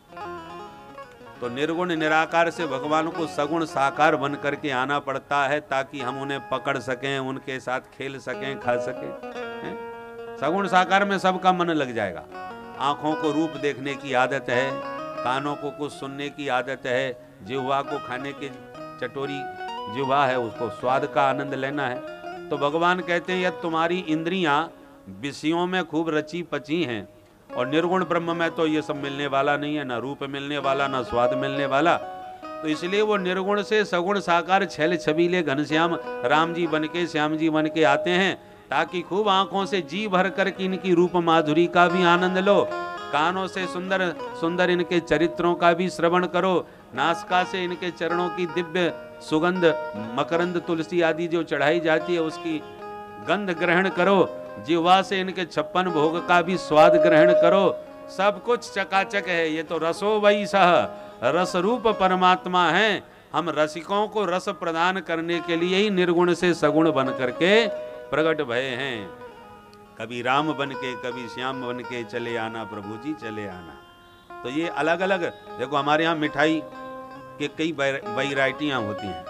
तो निर्गुण निराकार से भगवान को सगुण साकार बन करके आना पड़ता है, ताकि हम उन्हें पकड़ सकें, उनके साथ खेल सकें, खा सकें। सगुण साकार में सबका मन लग जाएगा। आंखों को रूप देखने की आदत है, कानों को कुछ सुनने की आदत है, जिह्वा को खाने की चटोरी जिह्वा है, उसको स्वाद का आनंद लेना है। तो भगवान कहते हैं यदि तुम्हारी इंद्रियां विषयों में खूब रची पची हैं, और निर्गुण ब्रह्म में तो ये सब मिलने वाला नहीं है, ना रूप मिलने वाला, ना स्वाद मिलने वाला, तो इसलिए वो निर्गुण से सगुण साकार छैल छबीले घनश्याम राम जी बन के, श्याम जी बन के आते हैं, ताकि खूब आंखों से जी भर कर के इनकी रूप माधुरी का भी आनंद लो, कानों से सुंदर सुंदर इनके चरित्रों का भी श्रवण करो, नासिका से इनके चरणों की दिव्य सुगंध मकरंद तुलसी आदि जो चढ़ाई जाती है उसकी गंध ग्रहण करो, जिह्वा से इनके छप्पन भोग का भी स्वाद ग्रहण करो। सब कुछ चकाचक है। ये तो रसो वही सह, रस रूप परमात्मा है। हम रसिकों को रस प्रदान करने के लिए ही निर्गुण से सगुण बन करके प्रकट भये हैं। कभी राम बन के, कभी श्याम बन के चले आना प्रभु जी, चले आना। तो ये अलग अलग, देखो हमारे यहाँ मिठाई के कई वैरायटियां होती हैं।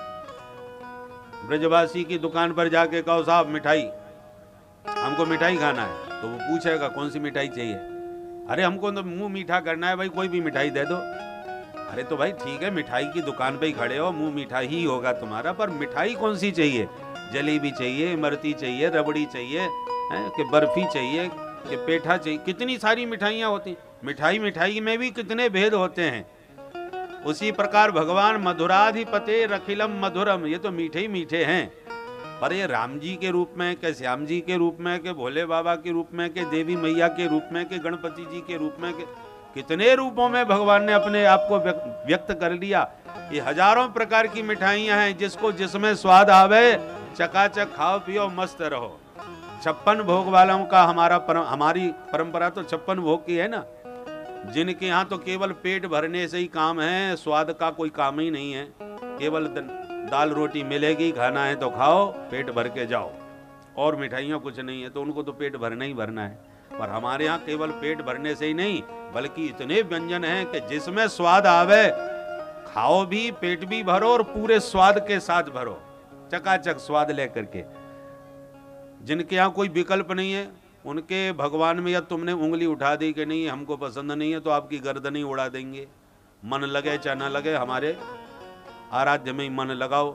ब्रजवासी की दुकान पर जाके कहो साहब मिठाई, हमको मिठाई खाना है, तो वो पूछेगा कौन सी मिठाई चाहिए। अरे हमको तो मुंह मीठा करना है भाई, कोई भी मिठाई दे दो। अरे तो भाई ठीक है, मिठाई की दुकान पे ही खड़े हो, मुंह मीठा ही होगा तुम्हारा, पर मिठाई कौन सी चाहिए? जलेबी चाहिए, इमरती चाहिए, रबड़ी चाहिए, है कि बर्फी चाहिए, कि पेठा चाहिए? कितनी सारी मिठाइयाँ होती। मिठाई मिठाई में भी कितने भेद होते हैं। उसी प्रकार भगवान मधुराधिपते रखिलम मधुरम, ये तो मीठे ही मीठे हैं, पर ये राम जी के रूप में, के श्याम जी के रूप में, के भोले बाबा के रूप में, के देवी मैया के रूप में, के गणपति जी के रूप में, के कितने रूपों में भगवान ने अपने आप को व्यक्त कर लिया। ये हजारों प्रकार की मिठाइयां हैं, जिसको जिसमें स्वाद आवे चकाचक खाओ पियो मस्त रहो। छप्पन भोग वालों का हमारा परम, हमारी परंपरा तो छप्पन भोग की है ना, जिनके यहाँ तो केवल पेट भरने से ही काम है, स्वाद का कोई काम ही नहीं है। केवल दाल रोटी मिलेगी, खाना है तो खाओ, पेट भर के जाओ, और मिठाइयाँ कुछ नहीं है, तो उनको तो पेट भरना ही भरना है। पर हमारे यहाँ केवल पेट भरने से ही नहीं, बल्कि इतने व्यंजन हैं कि जिसमें स्वाद आवे खाओ भी, पेट भी भरो और पूरे स्वाद के साथ भरो, चकाचक स्वाद लेकर के। जिनके यहाँ कोई विकल्प नहीं है, उनके भगवान में या तुमने उंगली उठा दी कि नहीं हमको पसंद नहीं है, तो आपकी गर्दन ही उड़ा देंगे। मन लगे चाहे ना लगे, हमारे आराध्य में ही मन लगाओ,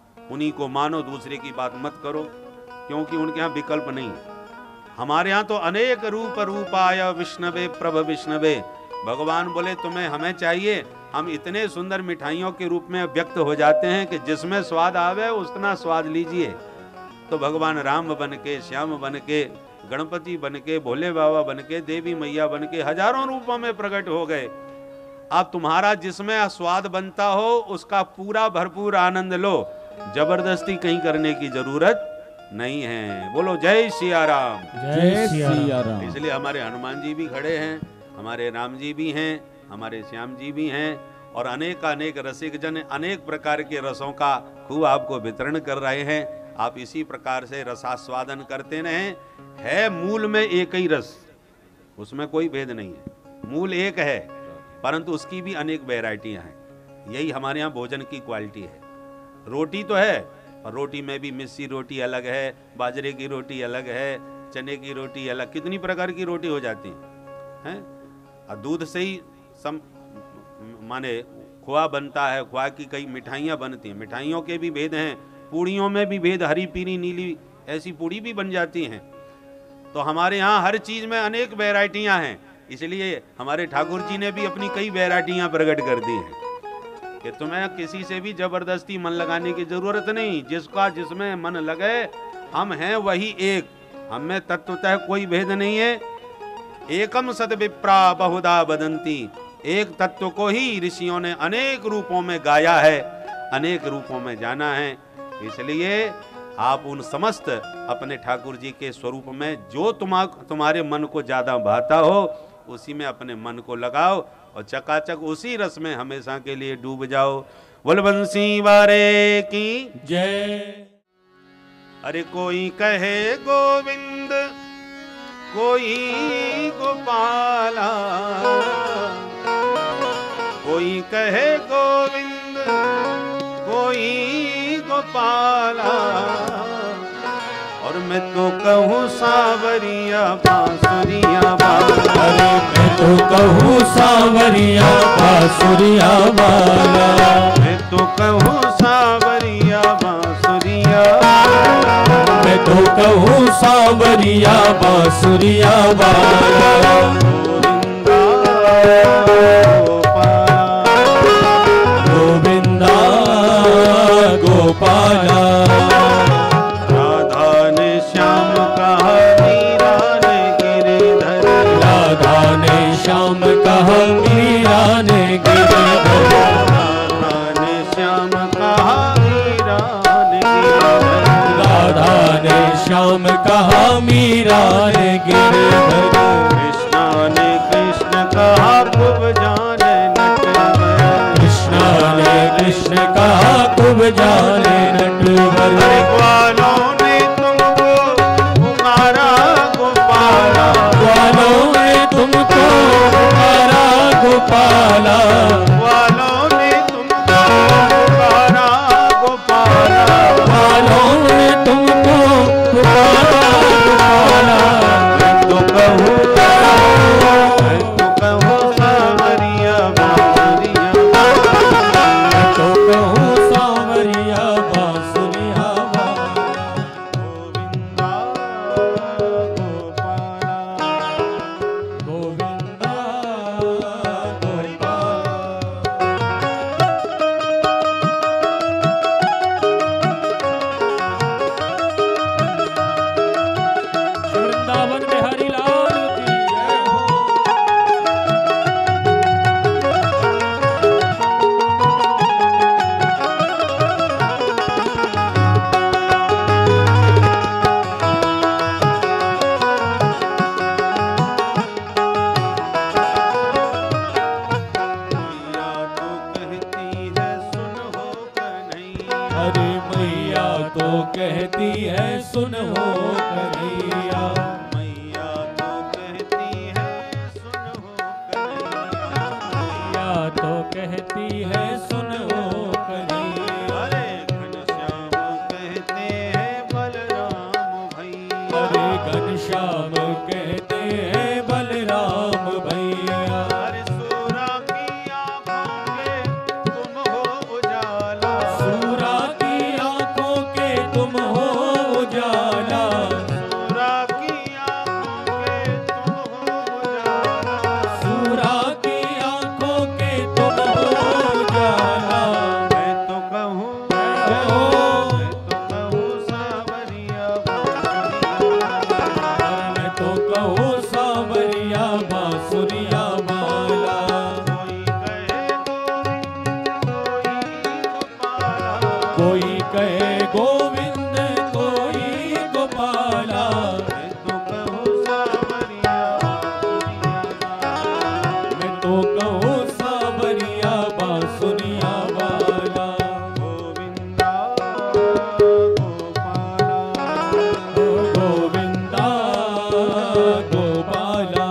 उन्हीं को मानो, दूसरे की बात मत करो, क्योंकि उनके यहाँ विकल्प नहीं है। हमारे यहाँ तो अनेक रूप रूपाय विष्णवे प्रभ विष्णवे। भगवान बोले तुम्हें हमें चाहिए, हम इतने सुंदर मिठाइयों के रूप में व्यक्त हो जाते हैं कि जिसमें स्वाद आवे उतना स्वाद लीजिए। तो भगवान राम बन के, श्याम बन के, गणपति बन के, भोले बाबा बन के, देवी मैया बन के हजारों रूपों में प्रकट हो गए। अब तुम्हारा जिसमें स्वाद बनता हो उसका पूरा भरपूर आनंद लो, जबरदस्ती कहीं करने की जरूरत नहीं है। बोलो जय सिया राम। जय सिया राम। इसलिए हमारे हनुमान जी भी खड़े हैं, हमारे राम जी भी हैं, हमारे श्याम जी भी हैं, और अनेक अनेक रसिक जन अनेक प्रकार के रसों का खूब आपको वितरण कर रहे हैं। आप इसी प्रकार से रसास्वादन करते रहें। है मूल में एक ही रस, उसमें कोई भेद नहीं है, मूल एक है, परंतु उसकी भी अनेक वैरायटियां हैं। यही हमारे यहाँ भोजन की क्वालिटी है। रोटी तो है, और रोटी में भी मिस्सी रोटी अलग है, बाजरे की रोटी अलग है, चने की रोटी अलग, कितनी प्रकार की रोटी हो जाती है, हैं? और दूध से ही सम माने खोआ बनता है, खोआ की कई मिठाइयाँ बनती हैं, मिठाइयों के भी भेद हैं, पूड़ियों में भी भेद, हरी पीली नीली ऐसी पूड़ी भी बन जाती हैं। तो हमारे यहाँ हर चीज में अनेक वैरायटियाँ हैं, इसलिए हमारे ठाकुर जी ने भी अपनी कई वैरायटियाँ प्रकट कर दी हैं कि तुम्हें किसी से भी जबरदस्ती मन लगाने की जरूरत नहीं, जिसका जिसमें मन लगे, हम हैं वही एक, हम में तत्वतः कोई भेद नहीं है। एकम सद विप्रा बहुधा बदंती, एक तत्व को ही ऋषियों ने अनेक रूपों में गाया है, अनेक रूपों में जाना है। इसलिए आप उन समस्त अपने ठाकुर जी के स्वरूप में जो तुम तुम्हारे मन को ज्यादा भाता हो उसी में अपने मन को लगाओ और चकाचक उसी रस में हमेशा के लिए डूब जाओ। बोल बंसी वारे की जय। अरे कोई कहे गोविंद, कोई गोपाला, कोई कहे गोविंद, कोई गोपाला, और मैं तो कहूँ सावरिया बांसुरिया वाला। अरे मैं तो कहूँ सावरिया बांसुरिया वाला, मैं तो कहूँ सावरिया बांसुरिया, मैं तो कहूँ सावरिया बांसुरिया वाला। गोविंदा गोपाला, राधा ने श्याम कहा मीरा ने गिरधर, राधा ने श्याम कहा मीरा ने गिरधर, राधा ने श्याम कहा मीरा ने गिरधर, राधा ने श्याम कहा मीरा ने गिरधर, कृष्णा ने कृष्ण कहा खूब जाने नटवर, कृष्णा ने कृष्ण कहा खूब जाने नटवर, ग्वालों ने तुमको पुकारा गोपाला, ग्वालों ने तुमको पुकारा गोपाला, ग्वालों ने तुमको पुकारा गोपाला, ग्वालों ने तुमको पुकारा गोपाला। मैं तो कहूँ मैं तो कहूँ सावरिया बांसुरिया, मैं तो कहूँ सावरिया बांसुरिया वाला। गोविंदा गोपाला, गोविंदा गोपाला। वृंदावन में हरि लाल की जय हो। मैया तो कहती है सुन हो कन्हैया, मैया तो कहती है सुन हो कन्हैया, मैया तो कहती है सुन हो कन्हैया, मैया तो कहती है सुन हो कन्हैया। अरे घनश्याम कहते हैं बलराम भैया, अरे घनश्याम कहते हैं बलराम भैया, अरे सूरा की आँखों के तुम हो उजाला, सूरा की तो कहूँ सावरिया बांसुरिया वाला। गोविंदा गोपाला गोविंदा गोपाला।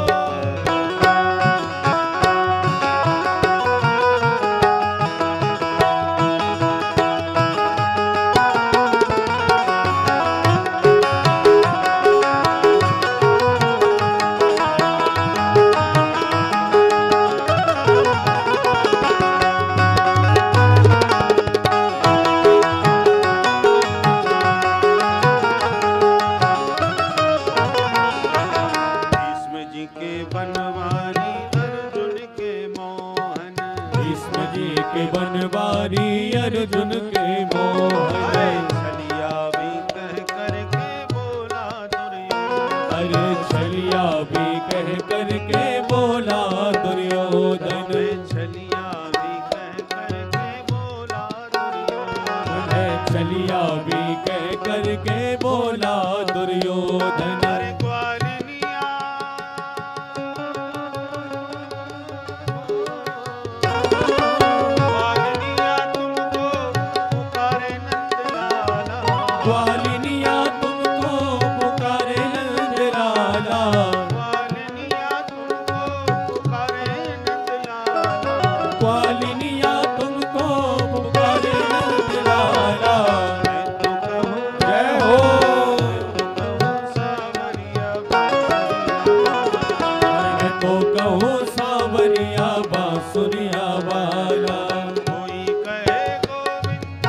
अर्जुन के मोहन। छलिया भी कह करके बोला दुर्योधन। अरे छलिया भी कह करके बोला दुर्योधन। छलिया भी कह करके बोला दुर्योधन। छलिया भी कह करके बोला दुर्योधन। अरे ग्वालिनिया ग्वालिनिया तुमको पुकारे नंदलाला। ग्वालिनिया तुमको पुकारे नंदलाला। ग्वालिनिया तुमको पुकारे नंदलाला। जय हो। मैं तो कहूँ सावरिया बांसुरिया वाला। कोई कहे गोविंद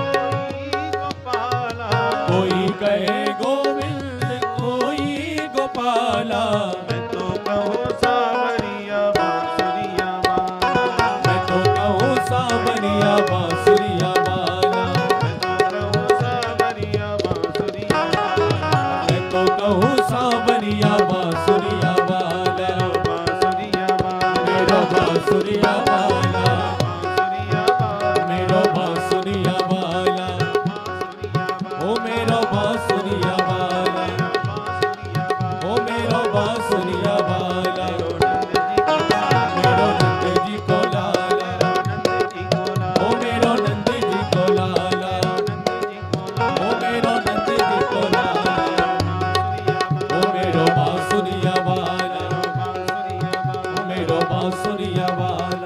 कोई गोपाला। कोई कहे गोविंद कोई गोपाला। मैं तो कहूँ सावरिया बांसुरिया वाला। मैं तो कहूँ सावरिया बांसुरिया वाला। मैं तो कहूँ सावरिया बांसुरिया वाला। मैं तो कहूँ सावरिया वाला। बांसुरिया मेरो बांसुरिया वाला। बांसुरिया मेरो बांसुरिया वाला। ओ मेरो बांसुरिया वाला। ओ मेरो बांसुरिया वाला। मेरो नंद जी को लाला। ओ मेरो नंद जी को लाला। ओ मेरो नंद जी को लाला। ओ मेरो बांसुरिया वाला। ओ मेरो बांसुरिया वाला।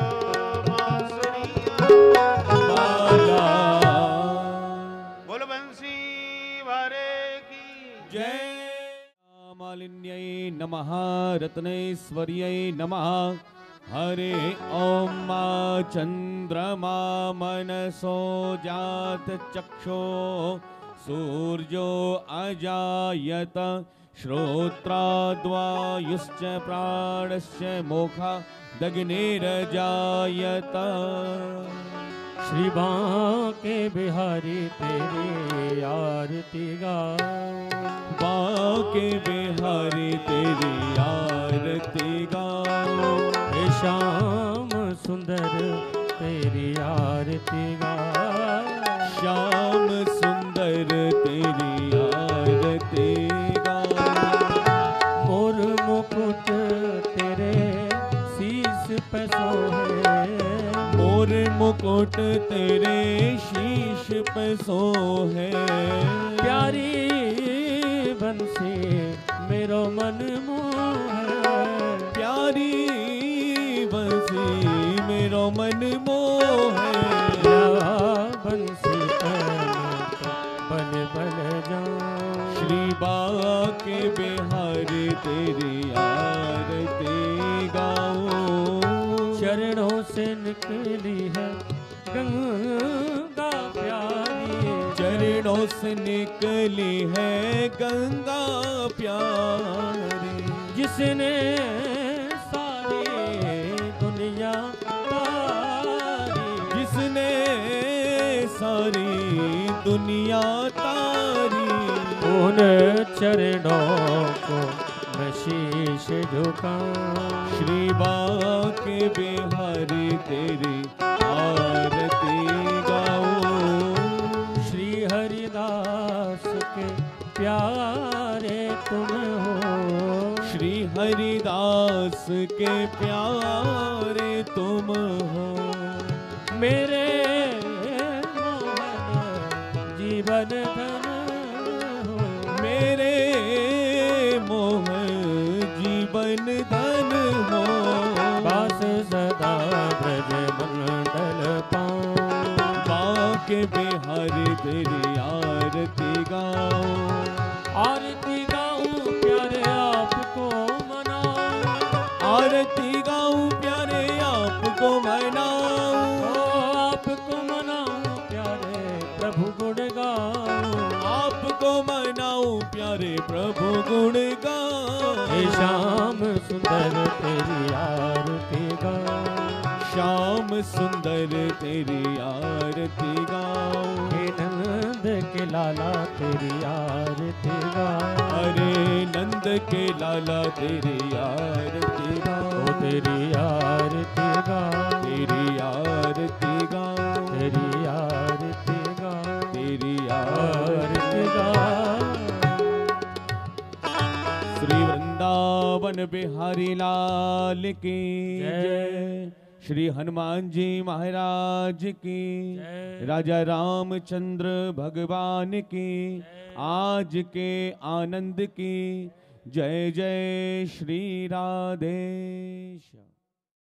वाला। बोलो बंसी वारे की जय। मालिन्यै नमः रत्नेश्वर्यै नमः। हरे ॐ मा चन्द्रमा मनसो जात चक्षो सूर्यो अजायत श्रोत्राद्वायुश्च प्राणश्च मोखा दग्निरजायत। श्री बांके बिहारी तेरी आरती गाओ। बांके बिहारी तेरी आरती गाओ। हे श्याम सुंदर तेरी आरती गाओ। श्याम सुंदर तेरी आरती गाओ। मोर मुकुट तेरे शीश पे सोहे। मोर मुकुट तेरे शीश पे सोहे। प्यारी बंसी मेरो मन मोहे। प्यारी बंसी मेरो मन मोहे। या बंसी पल पल जाऊं। श्री बांके बिहारी तेरी आरती गाओ। चरणों से निकली है गंगा प्यारी। चरणों से निकली है गंगा प्यारी। जिसने सारी दुनिया तारी। जिसने सारी दुनिया तारी। उन चरणों को मैं शीश झुकाऊं। श्री बांके बिहारी तेरी आरती गाओ। श्री हरिदास के प्यारे तुम हो। श्री हरिदास के प्यारे तुम हो। मेरे मोहन जीवन धन हो। मेरे मोहन जीवन धन हो। बास सदा ब्रज मंडल पाऊं। बाके बिहारी तेरी आरती गाऊं। आरती गाऊं प्यारे आपको मनाऊं। आरती गाऊं प्यारे आपको मनाऊं। आपको मनाऊं प्यारे प्रभु गुण गाऊं। आपको मनाऊं प्यारे प्रभु गुण गाऊं। हे श्याम सुंदर तेरी आरती गाऊं। श्याम सुंदर तेरी आरती गाऊं। हे नंद के लाला तेरी आरती गाऊं। अरे नंद के लाला तेरी आरती गाऊं। ओ तेरी आरती गाऊं। तेरी आरती गाऊं। तेरी आरती गाऊं। तेरी आरती गाऊं। श्री वृंदावन बिहारी लाल की जय। श्री हनुमान जी महाराज की जय। राजा रामचंद्र भगवान की आज के आनंद की जय। जय श्री राधेश।